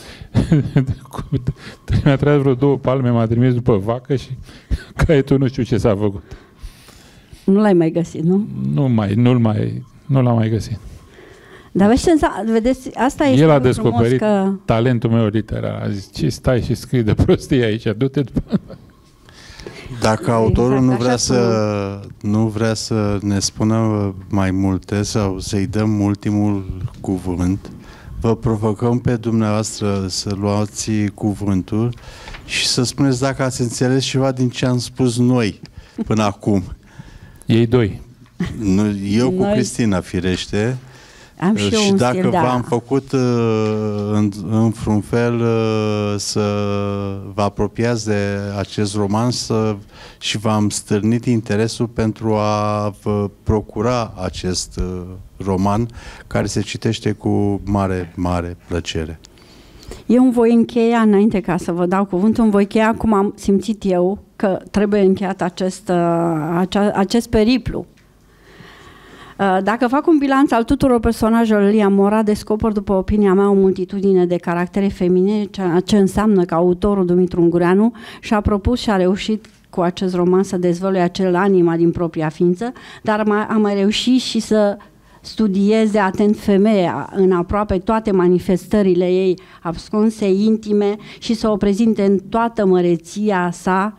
Mi-a tras vreo două palme, m-a trimis după vacă și caietul nu știu ce s-a făcut. Nu l-ai mai găsit, nu? Nu mai, nu-l mai, nu l-am mai găsit. Dar vezi ce înseamnă, vedeți, asta este el a descoperit că... talentul meu literar. A zis, ce stai și scrii de prostie aici, du-te după... Dacă autorul exact, nu, vrea să, nu vrea să ne spună mai multe sau să-i dăm ultimul cuvânt, vă provocăm pe dumneavoastră să luați cuvântul și să spuneți dacă ați înțeles ceva din ce am spus noi până acum. Ei doi. Eu cu noi... Cristina, firește. Am și, și un dacă stil, v-am da. făcut în, în vreun fel să vă apropiați de acest roman să, și v-am stârnit interesul pentru a vă procura acest roman care se citește cu mare, mare plăcere. Eu îmi voi încheia, înainte ca să vă dau cuvântul, îmi voi încheia cum am simțit eu că trebuie încheiat acest, acea, acest periplu. Dacă fac un bilanț al tuturor personajelor Lia Mora, descoper, după opinia mea, o multitudine de caractere feminine, ce înseamnă că autorul Dumitru Ungureanu și-a propus și a reușit cu acest roman să dezvăluie acel anima din propria ființă, dar a mai reușit și să studieze atent femeia în aproape toate manifestările ei absconse, intime, și să o prezinte în toată măreția sa,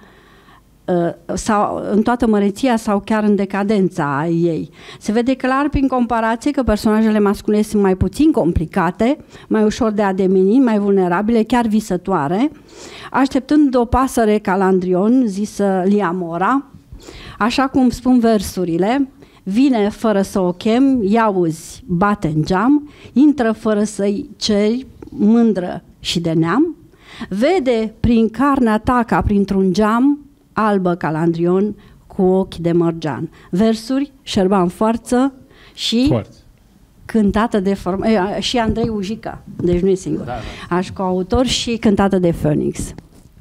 sau în toată măreția sau chiar în decadența ei. Se vede clar prin comparație că personajele masculine sunt mai puțin complicate, mai ușor de ademeni, mai vulnerabile, chiar visătoare, așteptând o pasăre calandrion, zisă Lia Mora, așa cum spun versurile: vine fără să o chem, i-auzi, bate în geam, intră fără să-i ceri, mândră și de neam, vede prin carnea ta ca printr-un geam, albă calandrion cu ochi de mărgean. Versuri, Șerban Foarță și Foarte. cântată de form... și Andrei Ujica, deci nu e singur. Da, da. Aș coautor și cântată de Phoenix.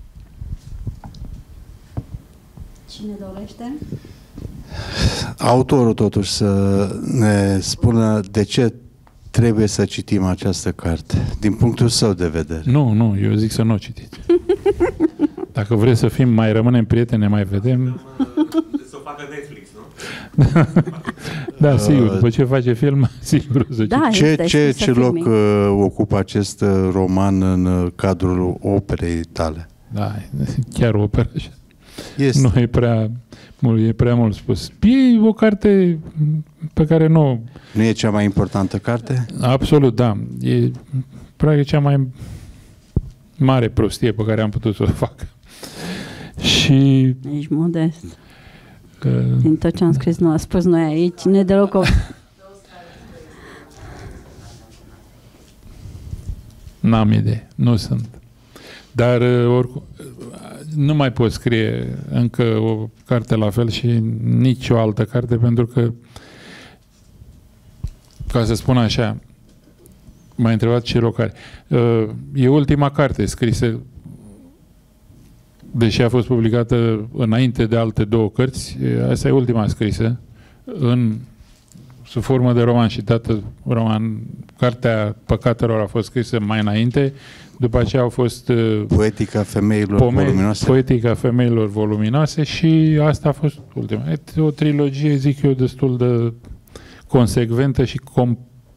Cine dorește? Autorul totuși să ne spună de ce trebuie să citim această carte, din punctul său de vedere. Nu, nu, eu zic să nu o citiți. Dacă vreți să fim, mai rămânem prieteni, ne mai vedem. Să o facă Netflix, nu? Da, sigur, după ce face film, sigur o să da, ce, este, ce, ce loc uh, ocupă acest uh, roman în uh, cadrul operei tale? Da, chiar opera. Este. Nu e prea, e prea mult spus. E o carte pe care nu... Nu e cea mai importantă carte? Absolut, da. E practic cea mai mare prostie pe care am putut să o fac. Și... Ești modest. Că... Din tot ce am scris, nu a spus noi aici, ne deloc o... N-am idee, nu sunt. Dar oricum, nu mai pot scrie încă o carte la fel și nici o altă carte, pentru că, ca să spun așa, m-a întrebat ce loc are. E ultima carte scrisă, deși a fost publicată înainte de alte două cărți, asta e ultima scrisă, în sub formă de roman și dată roman. Cartea Păcatelor a fost scrisă mai înainte, după aceea au fost Poetica femeilor pome- voluminoase. Poetica femeilor voluminoase și asta a fost ultima. E o trilogie, zic eu, destul de consecventă și com-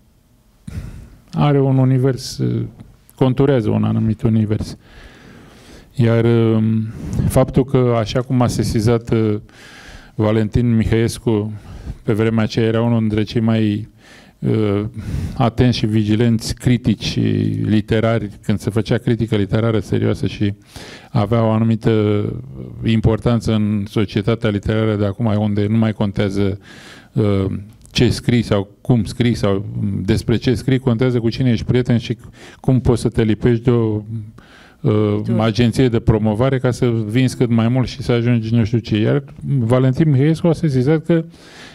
are un univers, conturează un anumit univers. Iar faptul că, așa cum a sesizat Valentin Mihăiescu, pe vremea aceea era unul dintre cei mai uh, atenți și vigilenți critici literari, când se făcea critică literară serioasă și avea o anumită importanță în societatea literară de acum, unde nu mai contează uh, ce scrii sau cum scrii sau despre ce scrii, contează cu cine ești prieten și cum poți să te lipești de o uh, agenție de promovare ca să vinzi cât mai mult și să ajungi nu știu ce. Iar Valentin Mihăiescu a sesizat că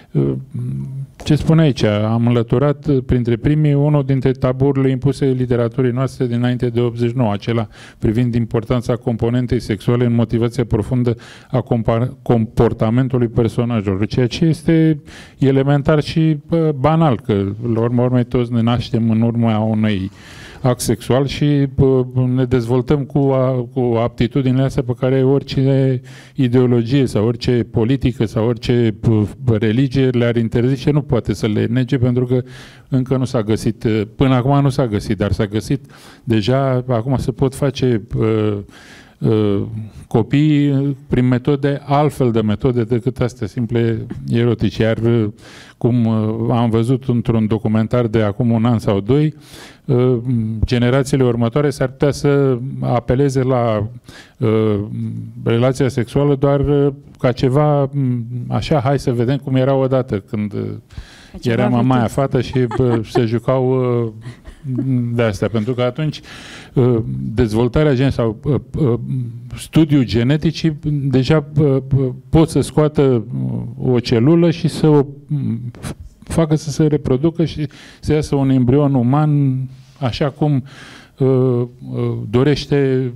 ce spune aici? Am înlăturat printre primii unul dintre taburile impuse literaturii noastre dinainte de optzeci și nouă, acela privind importanța componentei sexuale în motivația profundă a comportamentului personajelor, ceea ce este elementar și banal, că la urmă urmei toți ne naștem în urma unui act sexual și ne dezvoltăm cu, a, cu aptitudinile astea pe care orice ideologie sau orice politică sau orice religie le-ar interzice, nu poate să le nege, pentru că încă nu s-a găsit, până acum nu s-a găsit, dar s-a găsit deja, acum se pot face uh, uh, copii prin metode, altfel de metode decât astea simple erotice. Iar cum am văzut într-un documentar de acum un an sau doi, generațiile următoare s-ar putea să apeleze la uh, relația sexuală doar ca ceva așa, hai să vedem cum era odată când era mamaia fată și bă, se jucau uh, de astea, pentru că atunci uh, dezvoltarea gen sau uh, uh, studiul geneticii deja uh, pot să scoată o celulă și să o facă să se reproducă și să iasă un embrion uman așa cum uh, uh, dorește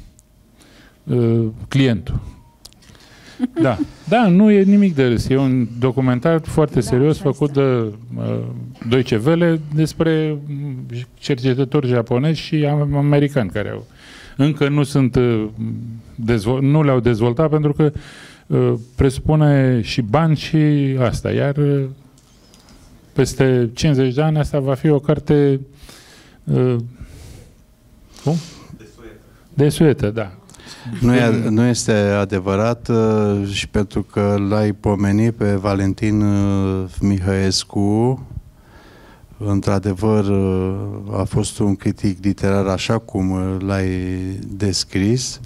uh, clientul. Da. Da, nu e nimic de râs. E un documentar foarte serios da, făcut de uh, Deutsche Welle despre cercetători japonezi și americani care au, încă nu sunt uh, dezvol- nu le-au dezvoltat pentru că uh, presupune și bani și asta. Iar uh, peste cincizeci de ani asta va fi o carte uh, cum? De suetă. De suetă, da. Nu, e, nu este adevărat uh, și pentru că l-ai pomenit pe Valentin uh, Mihăiescu, într-adevăr uh, a fost un critic literar așa cum uh, l-ai descris.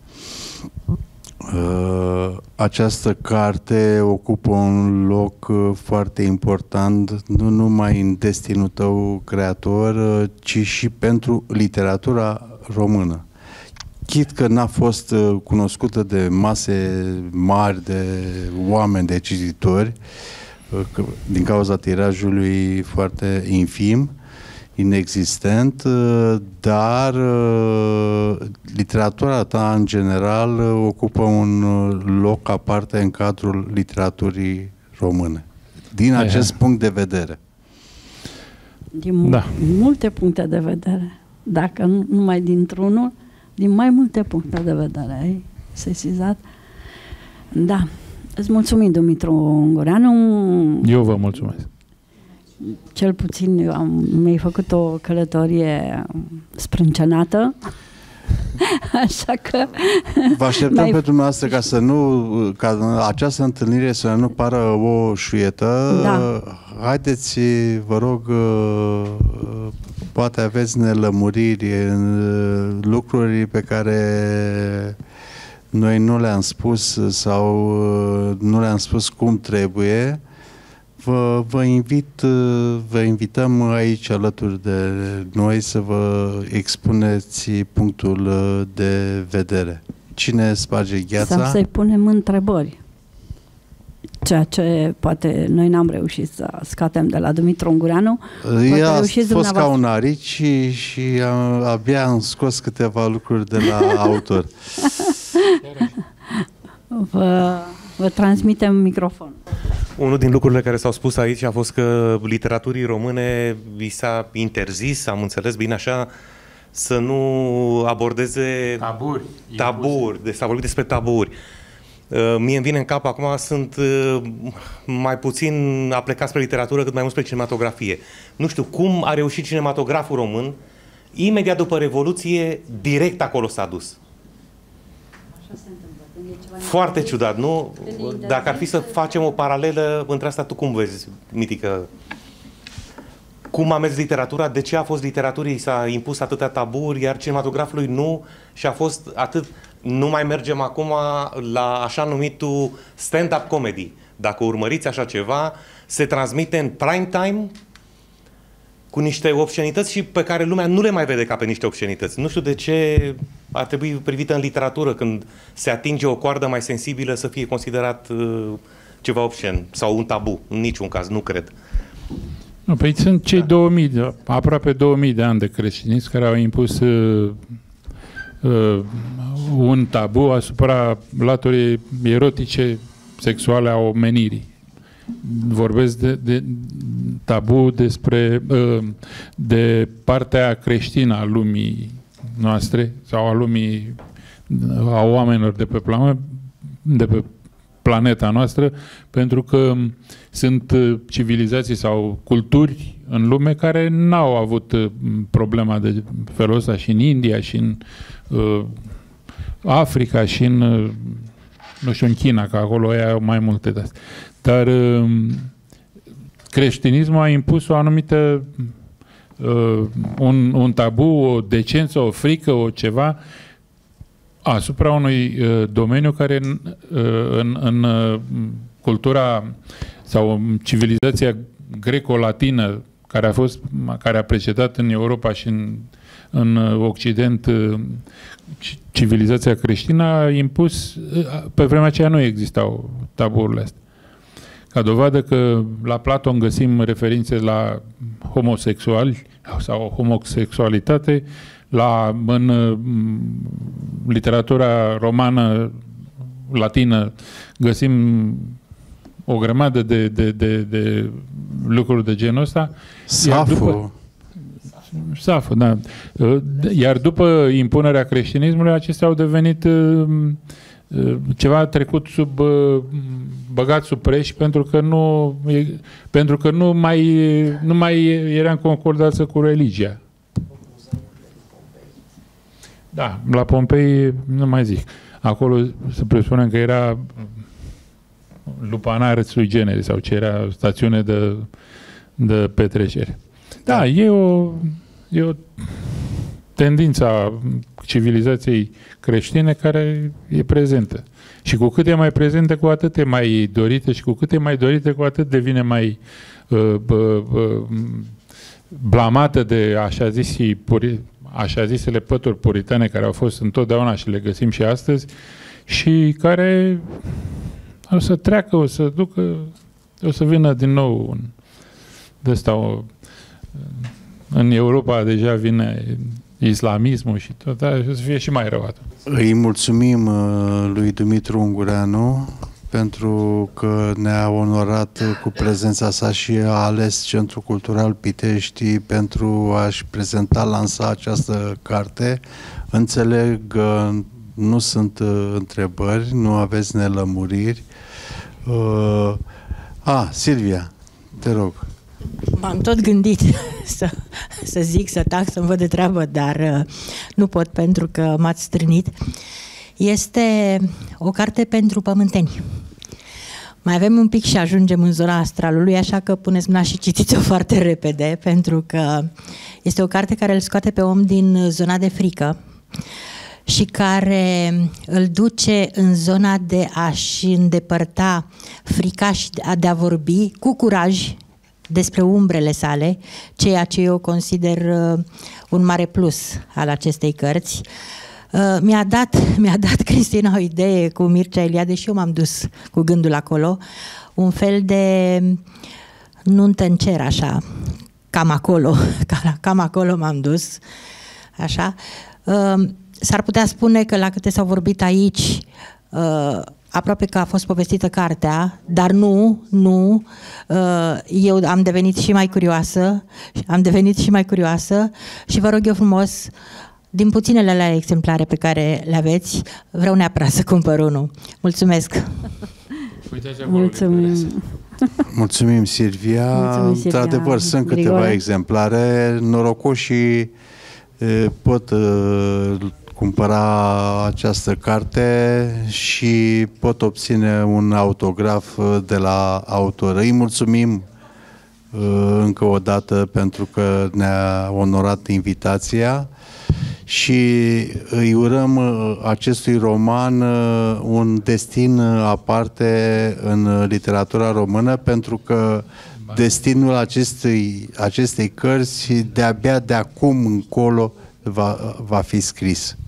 Uh, această carte ocupă un loc uh, foarte important nu numai în destinul tău creator, uh, ci și pentru literatura română. Chit că n-a fost uh, cunoscută de mase mari de oameni, de cititori, din cauza tirajului foarte infim, inexistent, dar literatura ta în general ocupă un loc aparte în cadrul literaturii române. Din acest Aia. punct de vedere. Din da. multe puncte de vedere. Dacă nu numai dintr-unul, din mai multe puncte de vedere. Ai sesizat? Da. Îți mulțumim, Dumitru Ungureanu. Eu vă mulțumesc. Cel puțin eu am, mi-ai făcut o călătorie sprâncenată. Așa că... Vă așteptăm pe dumneavoastră ca să nu, ca această întâlnire să nu pară o șuietă. Da. Haideți, vă rog, poate aveți nelămuriri în lucruri pe care noi nu le-am spus sau nu le-am spus cum trebuie. Vă, vă invit, vă invităm aici alături de noi să vă expuneți punctul de vedere. Cine sparge gheața? Sau să-i punem întrebări. Ceea ce poate noi n-am reușit să scatem de la Dumitru Ungureanu. Ea a fost ca un arici și, și abia am scos câteva lucruri de la autor. Vă, vă transmitem microfonul. Unul din lucrurile care s-au spus aici a fost că literaturii române vi s-a interzis, am înțeles bine așa, să nu abordeze taburi. Taburi, deci s-a vorbit despre taburi. Uh, mie îmi vine în cap, acum sunt uh, mai puțin aplecat spre literatură, cât mai mult spre cinematografie. Nu știu, cum a reușit cinematograful român, imediat după Revoluție, direct acolo s-a dus. Foarte ciudat, nu? Dacă ar fi să facem o paralelă între asta, tu cum vezi, Mitică? Cum a mers literatura? De ce a fost literaturii s-a impus atâtea taburi, iar cinematografului nu? Și a fost atât... Nu mai mergem acum la așa numitul stand-up comedy. Dacă urmăriți așa ceva, se transmite în prime time cu niște obscenități și pe care lumea nu le mai vede ca pe niște obscenități. Nu știu de ce ar trebui privită în literatură când se atinge o coardă mai sensibilă să fie considerat uh, ceva obscen sau un tabu. În niciun caz, nu cred. Nu, păi sunt cei da. două mii, aproape două mii de ani de creștinism care au impus uh, uh, un tabu asupra laturii erotice sexuale a omenirii. Vorbesc de, de tabu despre de partea creștină a lumii noastre sau a lumii a oamenilor de pe planeta, de pe planeta noastră, pentru că sunt civilizații sau culturi în lume care n-au avut problema de felul ăsta și în India și în uh, Africa și în uh, nu știu, în China, că acolo ei au mai multe de astea. Dar uh, creștinismul a impus o anumită uh, un, un tabu, o decență, o frică, o ceva asupra unui uh, domeniu care în, uh, în, în uh, cultura sau civilizația greco-latină care a fost, care a precedat în Europa și în, în Occident uh, civilizația creștină a impus, pe vremea aceea nu existau taburile astea. Ca dovadă că la Platon găsim referințe la homosexuali sau homosexualitate, la, în literatura romană, latină, găsim o grămadă de, de, de, de lucruri de genul ăsta. Safo. Safo, da. Iar după impunerea creștinismului, acestea au devenit ceva trecut sub, băgat sub preș, pentru că nu, pentru că nu mai, nu mai era în concordanță cu religia. Da, la Pompei nu mai zic. Acolo se presupune că era lupanar sui generis sau ce era stațiune de, de petrecere. Da, e o, e o tendință a civilizației creștine care e prezentă. Și cu cât e mai prezentă, cu atât e mai dorită și cu cât e mai dorită, cu atât devine mai uh, uh, uh, blamată de așa zisii puri, așa zisele pături puritane care au fost întotdeauna și le găsim și astăzi și care o să treacă, o să ducă O să vină din nou un, de asta o, în Europa deja vine islamismul și tot, dar o să fie și mai rău atunci. Îi mulțumim lui Dumitru Ungureanu pentru că ne-a onorat cu prezența sa și a ales Centrul Cultural Pitești pentru a-și prezenta, lansa această carte. Înțeleg că nu sunt întrebări, nu aveți nelămuriri. Uh, a, Silvia, te rog. M-am tot gândit să, să zic, să tac, să-mi văd de treabă, dar uh, nu pot pentru că m-ați strânit. Este o carte pentru pământeni. Mai avem un pic și ajungem în zona astralului, așa că puneți mâna și citiți-o foarte repede, pentru că este o carte care îl scoate pe om din zona de frică și care îl duce în zona de a-și îndepărta frica și de a vorbi cu curaj despre umbrele sale, ceea ce eu consider un mare plus al acestei cărți. Mi-a dat, mi-a dat Cristina o idee cu Mircea Eliade și eu m-am dus cu gândul acolo, un fel de nuntă în cer, așa, cam acolo, cam acolo m-am dus, așa. S-ar putea spune că la câte s-au vorbit aici, aproape că a fost povestită cartea, dar nu, nu, eu am devenit și mai curioasă, am devenit și mai curioasă și vă rog eu frumos, din puținele alea exemplare pe care le aveți, vreau neapărat să cumpăr unul. Mulțumesc! Mulțumim! Mulțumim, Silvia! Mulțumim, Silvia. Într-adevăr, sunt Grigore. câteva exemplare. Norocoșii pot cumpăra această carte și pot obține un autograf de la autor. Îi mulțumim încă o dată pentru că ne-a onorat invitația și îi urăm acestui roman un destin aparte în literatura română, pentru că destinul acestei, acestei cărți de-abia de acum încolo va, va fi scris.